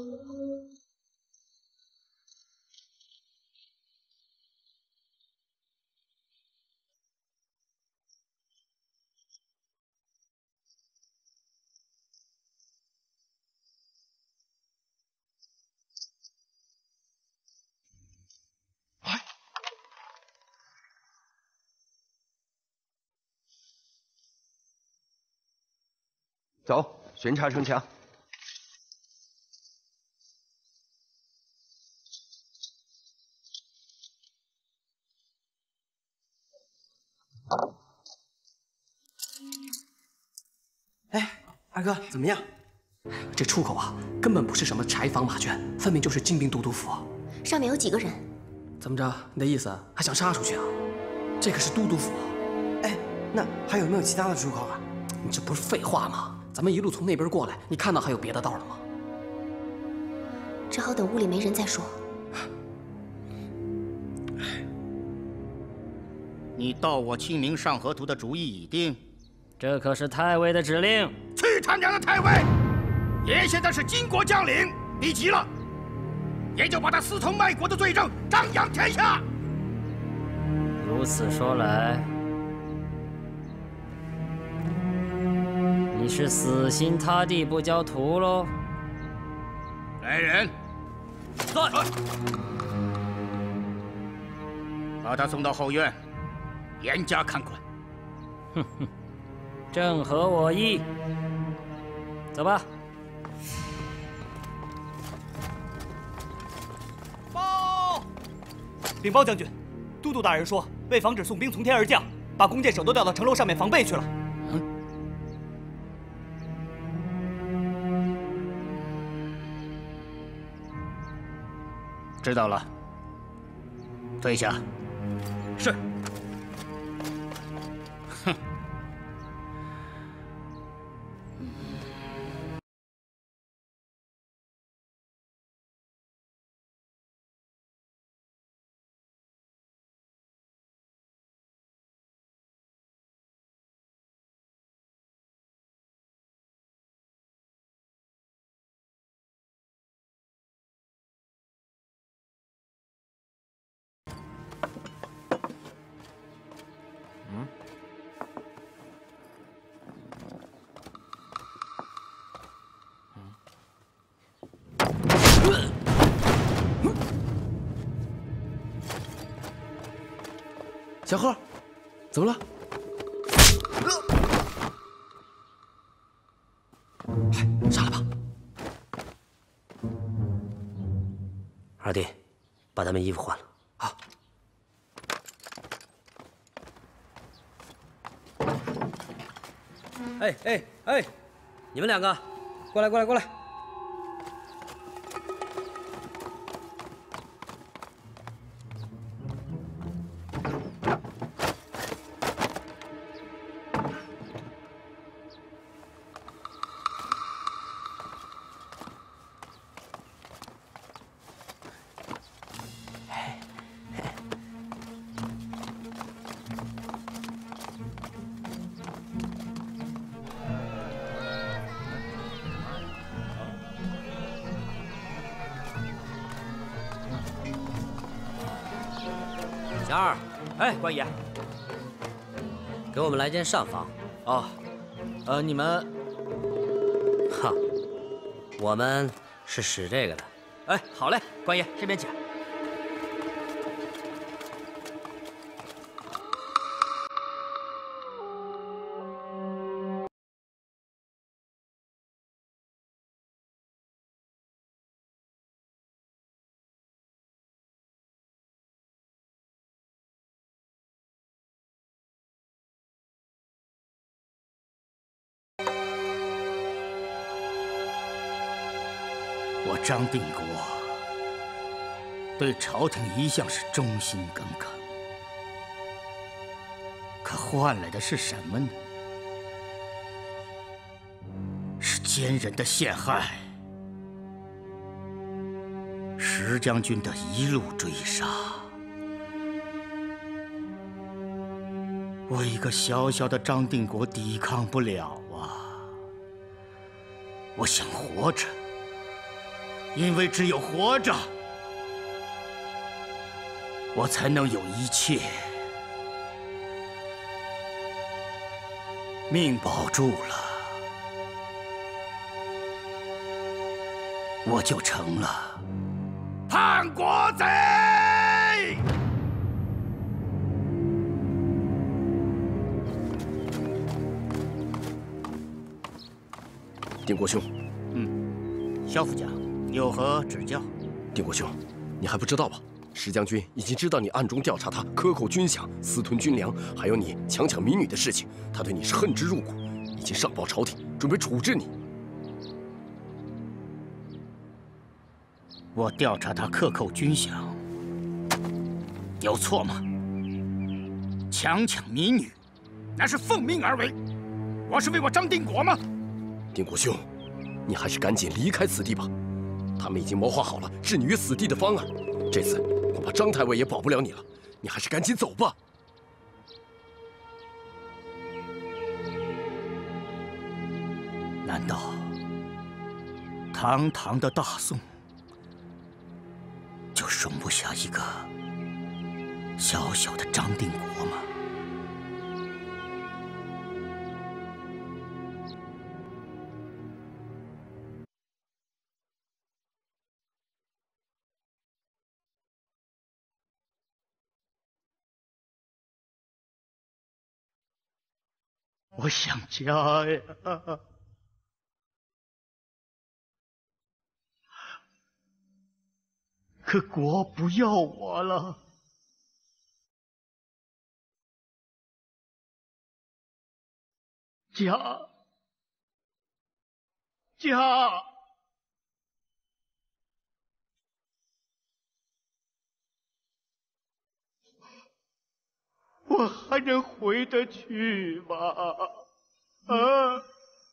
走，巡查城墙。 哎，二哥怎么样？ 这出口啊，根本不是什么柴房马圈，分明就是金兵都督府。 上面有几个人？ 怎么着？你的意思还想杀出去啊？这可是都督府。 哎，那还有没有其他的出口啊？ 你这不是废话吗？ 咱们一路从那边过来，你看到还有别的道了吗？ 只好等屋里没人再说。 你盗我清明上河图的主意已定， 这可是太尉的指令。 去他娘的太尉！爷现在是金国将领，你急了，也就把他私通卖国的罪证张扬天下。 如此说来。 你是死心塌地不交图喽？ 来人， 在， 把他送到后院，严加看管。 哼哼，正合我意。走吧。 报！禀报将军，都督大人说，为防止宋兵从天而降，把弓箭手都调到城楼上面防备去了。 知道了，退下。 是。 小贺，怎么了？ 哎，杀了吧！ 二弟，把他们衣服换了。 好。 哎哎哎，你们两个，过来过来过来！ 小二，哎，官爷， 给我们来间上房。 哦，呃，你们， 哈，我们是使这个的。 哎，好嘞，官爷这边请。 我张定国对朝廷一向是忠心耿耿，可换来的是什么呢？是奸人的陷害，石将军的一路追杀。我一个小小的张定国抵抗不了啊！我想活着。因为只有活着，我才能有一切。命保住了，我就成了叛国贼。 定国兄， 嗯，萧副将。有何指教？ 定国兄，你还不知道吧？石将军已经知道你暗中调查他克扣军饷、私吞军粮，还有你强抢民女的事情，他对你是恨之入骨，已经上报朝廷，准备处置你。 我调查他克扣军饷，有错吗？强抢民女，那是奉命而为，我是为我张定国吗？ 定国兄，你还是赶紧离开此地吧。他们已经谋划好了置你于死地的方案，这次恐怕张太尉也保不了你了，你还是赶紧走吧。 难道堂堂的大宋就容不下一个小小的张定国吗？我想家呀，可国不要我了。家，家，我还能回得去吗？啊！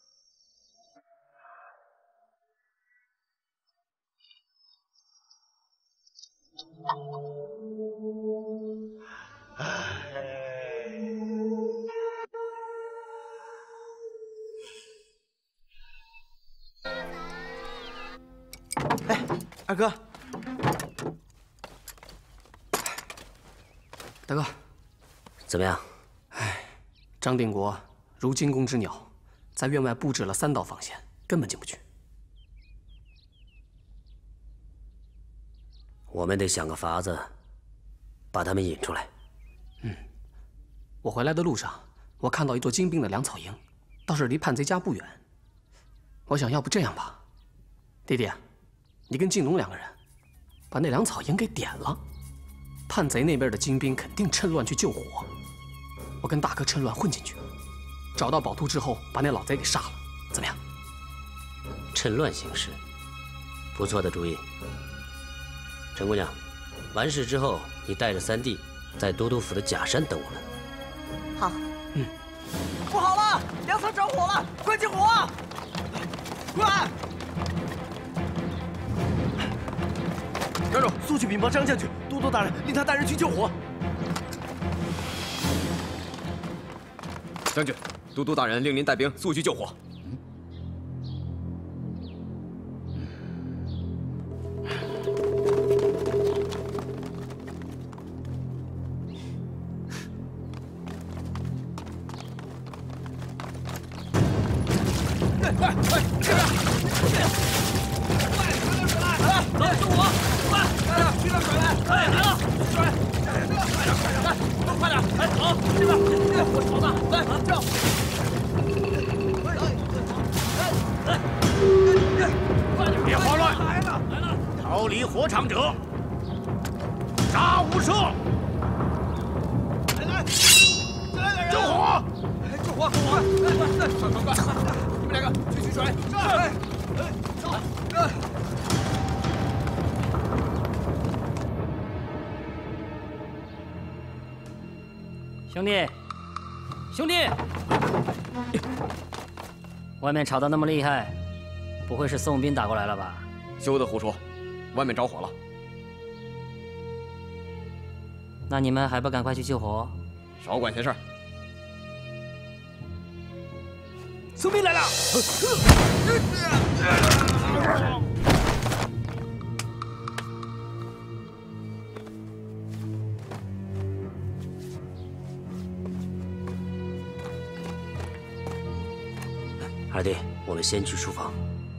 哎，二哥， 大哥， 怎么样？ 哎，张定国如惊弓之鸟，在院外布置了三道防线，根本进不去。 我们得想个法子，把他们引出来。 嗯， 我回来的路上，我看到一座精兵的粮草营，倒是离叛贼家不远。我想要不这样吧，弟弟，你跟靖龙两个人，把那粮草营给点了。叛贼那边的精兵肯定趁乱去救火，我跟大哥趁乱混进去，找到宝图之后，把那老贼给杀了，怎么样？ 趁乱行事，不错的主意。陈姑娘，完事之后，你带着三弟在都督府的假山等我们。 好。 嗯。 不好了，粮仓着火了，快救火啊！快！ 站住！速去禀报张将军，都督大人令他带人去救火。 将军，都督大人令您带兵速去救火。 快快，这边！快，快点水来！来，走，救火！快，快点，去点水来！哎，来了，水！快点，快点，来，都快点！哎，走，这边，这边火朝呢，来，这样。来，来，快点！ 别慌乱！ 来了，来了！ 逃离火场者，杀无赦！ 来来，再来点人！ 救火！ 救火！救火！来来来，快快快！你们两个去取水！是。哎，走。哎。 兄弟，兄弟，外面吵得那么厉害，不会是宋兵打过来了吧？ 休得胡说，外面着火了。 那你们还不赶快去救火？ 少管闲事。 宋兵来了！ 二弟，我们先去书房。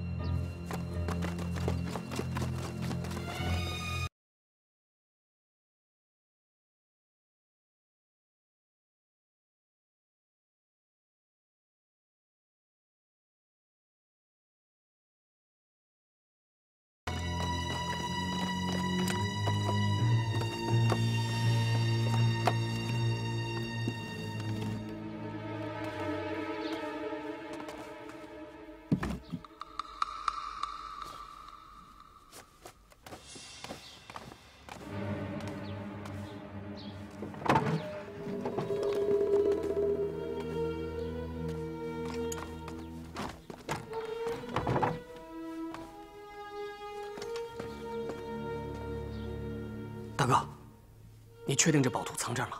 大哥，你确定这宝图藏这儿吗？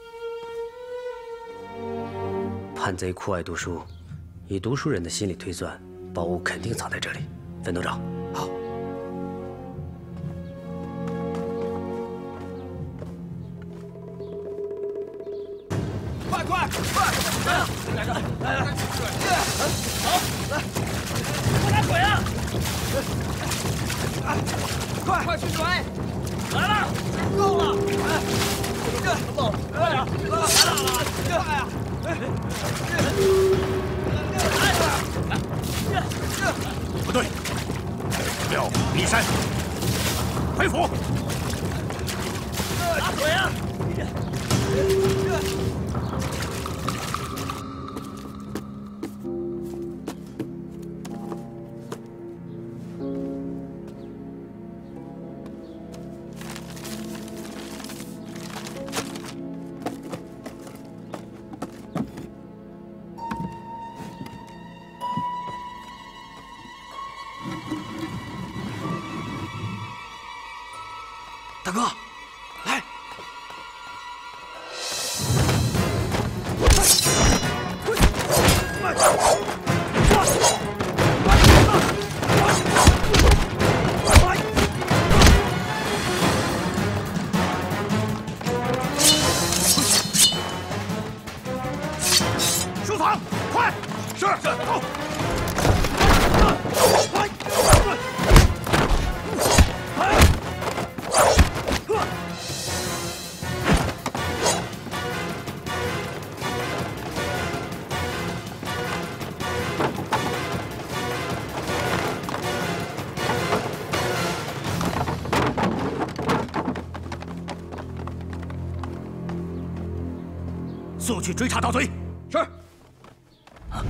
叛贼酷爱读书，以读书人的心理推算，宝物肯定藏在这里。分头找。 好。 快快快！来，来来来来，水！好，来，快拿水啊！快快去水！来了，够了！哎，走，快点，来了来了，快呀！ 不对，要离山，回府。 拿水啊！ 大哥，来！ 收藏，快！是是，走。 去追查盗贼。 是。 啊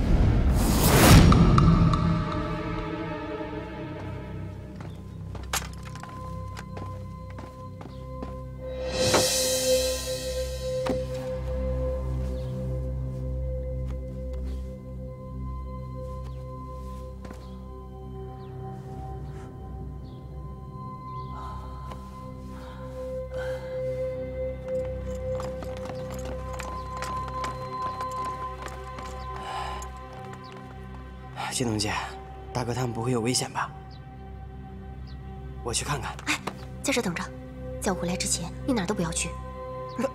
金童姐，大哥他们不会有危险吧？我去看看。 哎，在这等着，在我回来之前，你哪儿都不要去。 嗯、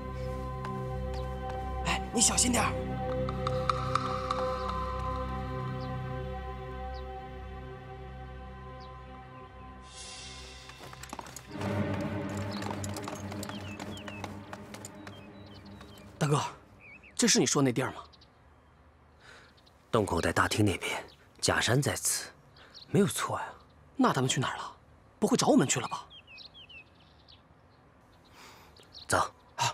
哎，你小心点儿。 大哥，这是你说那地儿吗？ 洞口在大厅那边。 假山在此，没有错呀。 那他们去哪儿了？不会找我们去了吧？ 走。 好。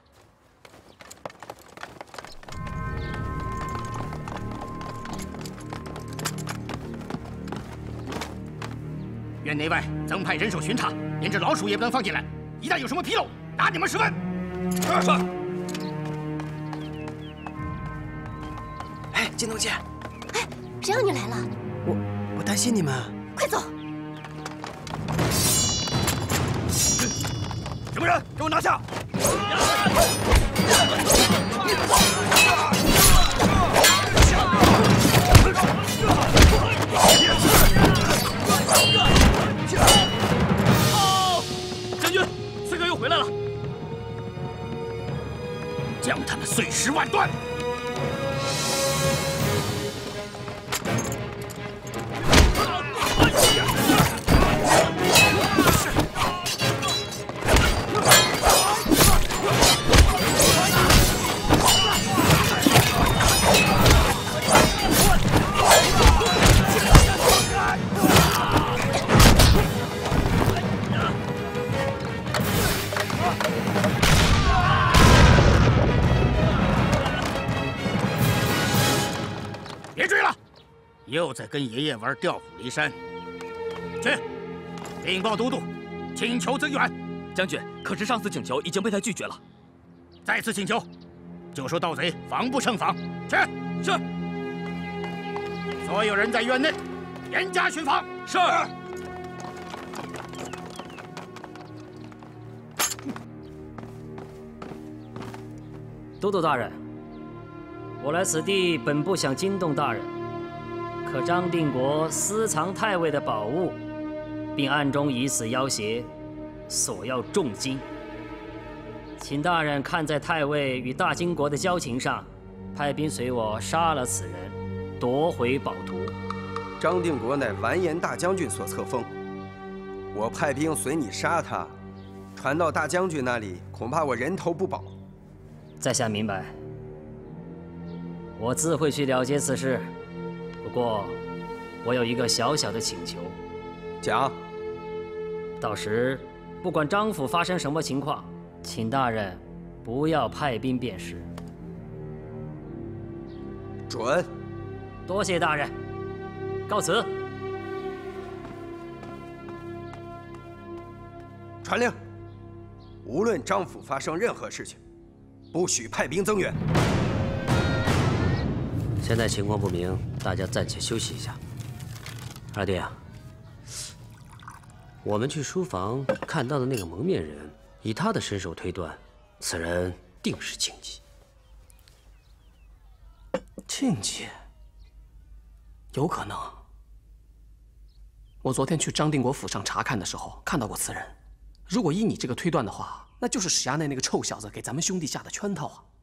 院内外增派人手巡查，连只老鼠也不能放进来。一旦有什么纰漏，拿你们十分。 是是。 哎，金童姐。 谁让你来了？ 我我担心你们。 快走！ 什么人？给我拿下！ 将军，刺客又回来了！ 将他们碎尸万段！ 又在跟爷爷玩调虎离山，去禀报都督，请求增援。 将军，可是上次请求已经被他拒绝了。 再次请求，就说盗贼防不胜防。去， 是。 所有人在院内严加巡防。 是。 都督大人，我来此地本不想惊动大人。 可张定国私藏太尉的宝物，并暗中以此要挟，索要重金。请大人看在太尉与大金国的交情上，派兵随我杀了此人，夺回宝图。 张定国乃完颜大将军所册封，我派兵随你杀他，传到大将军那里，恐怕我人头不保。 在下明白，我自会去了结此事。 不过，我有一个小小的请求。 讲。 到时，不管张府发生什么情况，请大人不要派兵便是。 准。 多谢大人。告辞。 传令，无论张府发生任何事情，不许派兵增援。 现在情况不明，大家暂且休息一下。二弟啊，我们去书房看到的那个蒙面人，以他的身手推断，此人定是庆忌。 庆忌，有可能。我昨天去张定国府上查看的时候，看到过此人。如果依你这个推断的话，那就是史衙内那个臭小子给咱们兄弟下的圈套啊！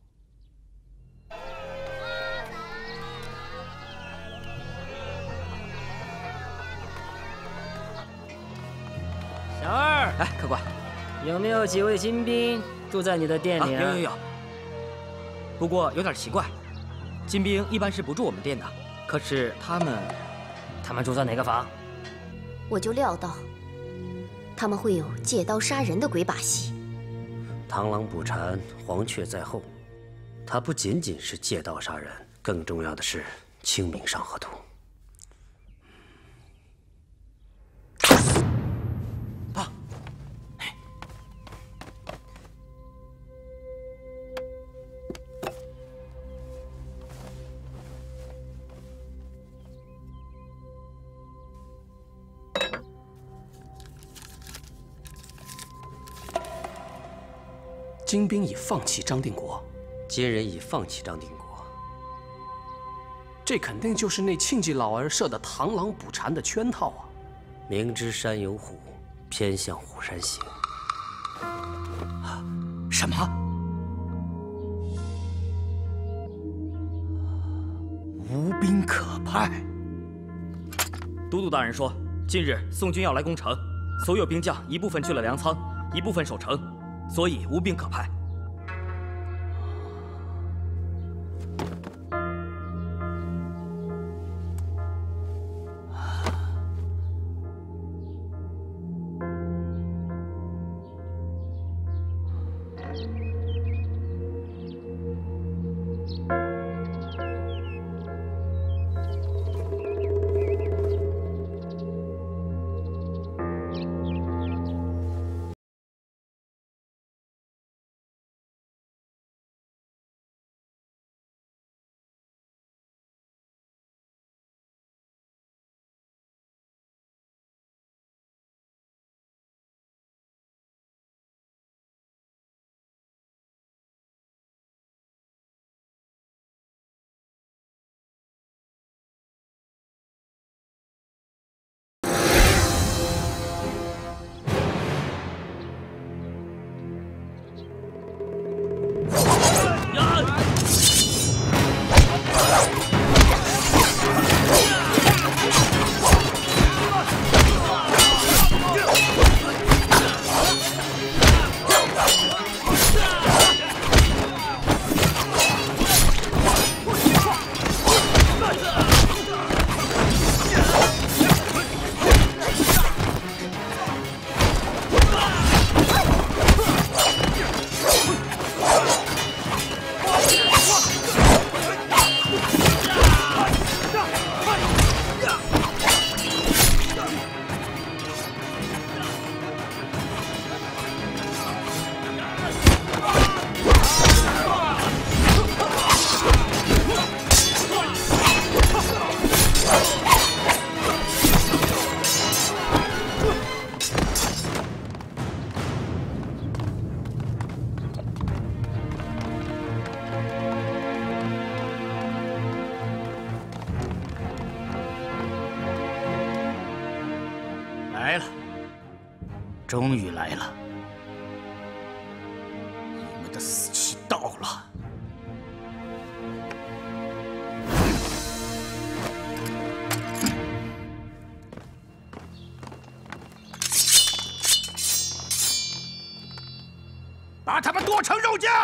小二， 哎，客官， 有没有几位金兵住在你的店里啊？ 有有有。不过有点奇怪，金兵一般是不住我们店的，可是他们， 他们住在哪个房？ 我就料到，他们会有借刀杀人的鬼把戏。 螳螂捕蝉，黄雀在后。 他不仅仅是借刀杀人，更重要的是清明上河图。 爸， 金兵已放弃张定国， 金人已放弃张定国， 这肯定就是那庆忌老儿设的螳螂捕蝉的圈套啊！ 明知山有虎，偏向虎山行。 什么？无兵可派？ 都督大人说，近日宋军要来攻城，所有兵将一部分去了粮仓，一部分守城，所以无兵可派。 来了，终于来了！你们的死期到了。把他们剁成肉酱！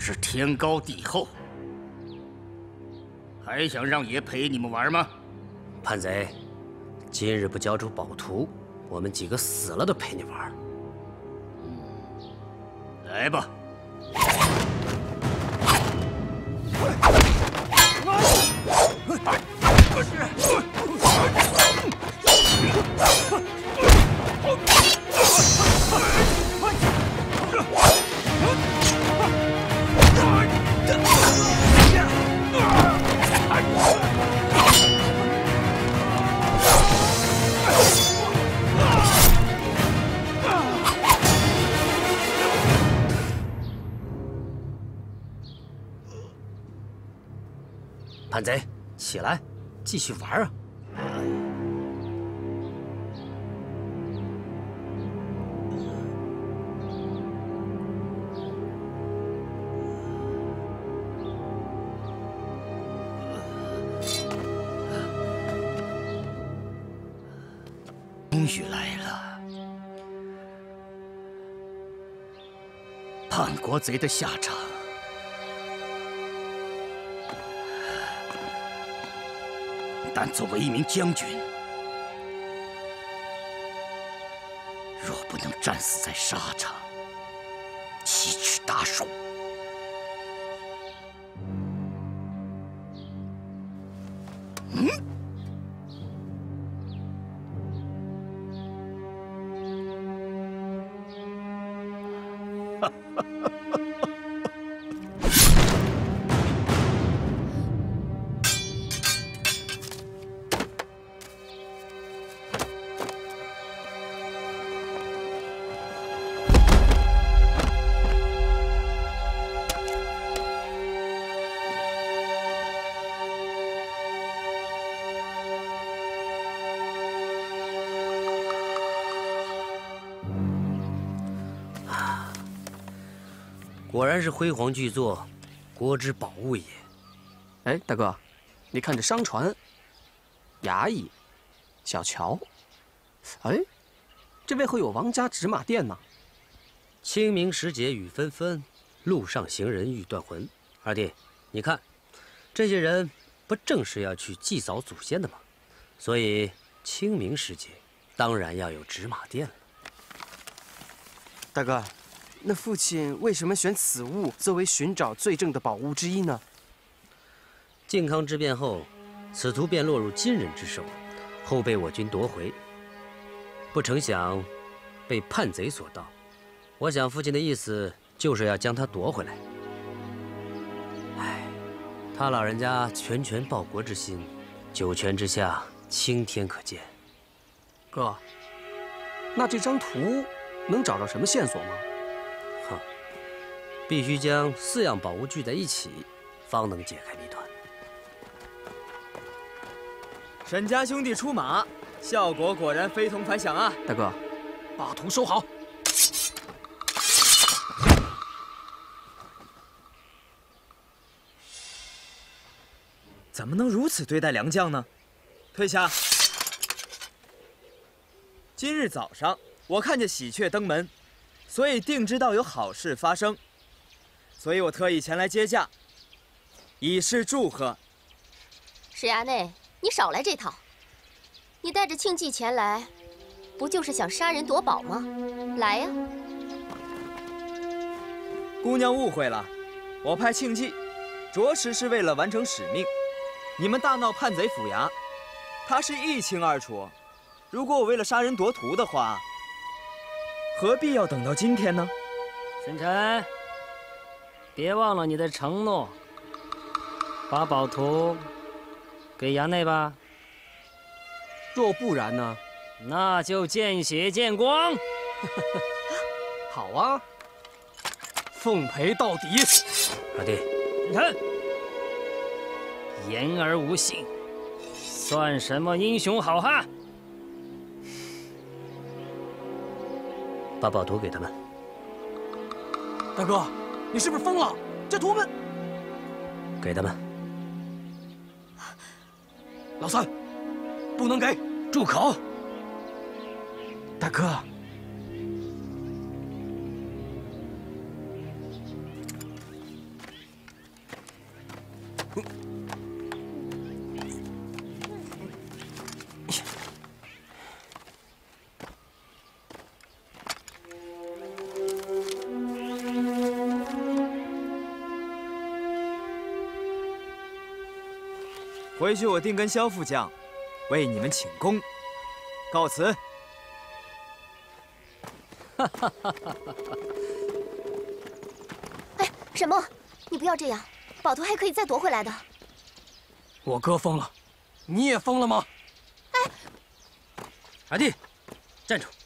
是天高地厚。还想让爷陪你们玩吗？ 叛贼，今日不交出宝图，我们几个死了都陪你玩。 来吧。 叛贼，起来，继续玩啊！ 终于来了，叛国贼的下场。 但作为一名将军，若不能战死在沙场，奇耻大辱。嗯。哈哈哈！ 果然是辉煌巨作，国之宝物也。 哎，大哥，你看这商船、衙役、小桥，哎，这为何有王家纸马店呢？ 清明时节雨纷纷，路上行人欲断魂。二弟，你看，这些人不正是要去祭扫祖先的吗？所以清明时节，当然要有纸马店了。 大哥。 那父亲为什么选此物作为寻找罪证的宝物之一呢？ 靖康之变后，此图便落入金人之手，后被我军夺回。不成想，被叛贼所盗。我想父亲的意思就是要将它夺回来。唉，他老人家拳拳报国之心，九泉之下，青天可见。 哥，那这张图能找到什么线索吗？ 哼，必须将四样宝物聚在一起，方能解开谜团。 沈家兄弟出马，效果果然非同凡响啊！ 大哥，把图收好。 怎么能如此对待良将呢？退下！今日早上，我看见喜鹊登门。 所以定知道有好事发生，所以我特意前来接驾，以示祝贺。 石衙内，你少来这套！你带着庆忌前来，不就是想杀人夺宝吗？来呀！ 姑娘误会了，我派庆忌，着实是为了完成使命。你们大闹叛贼府衙，他是一清二楚。如果我为了杀人夺图的话， 何必要等到今天呢？ 沈晨，别忘了你的承诺，把宝图给衙内吧。 若不然呢？ 那就见血见光。 好啊，奉陪到底。 二弟， 沈晨，言而无信，算什么英雄好汉？ 把宝图给他们。 大哥，你是不是疯了？这图们…… 给他们。 老三，不能给！ 住口！ 大哥， 回去我定跟萧副将为你们请功，告辞。 哈哈哈哈！哎，沈梦，你不要这样，宝图还可以再夺回来的。 我哥疯了，你也疯了吗？ 哎， 二弟，站住！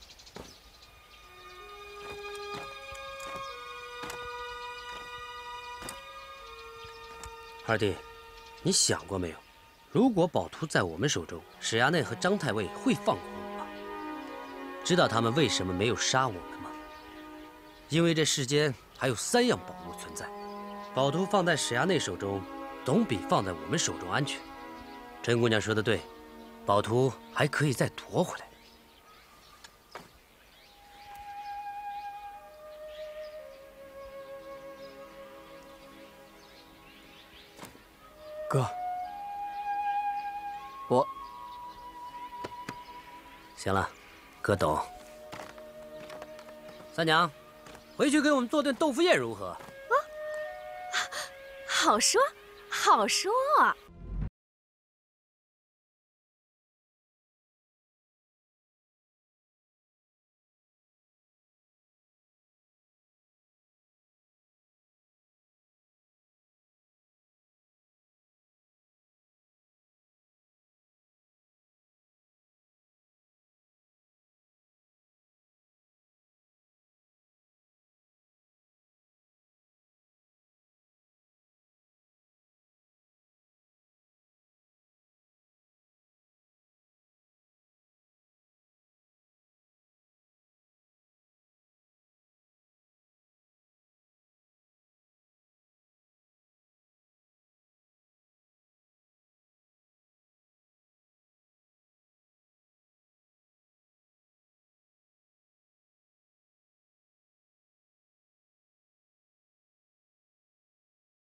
二弟，你想过没有？如果宝图在我们手中，史衙内和张太尉会放过我吗？知道他们为什么没有杀我们吗？因为这世间还有三样宝物存在，宝图放在史衙内手中，总比放在我们手中安全。陈姑娘说的对，宝图还可以再夺回来。 哥。我行了，哥懂。三娘，回去给我们做顿豆腐宴如何？ 好说，好说。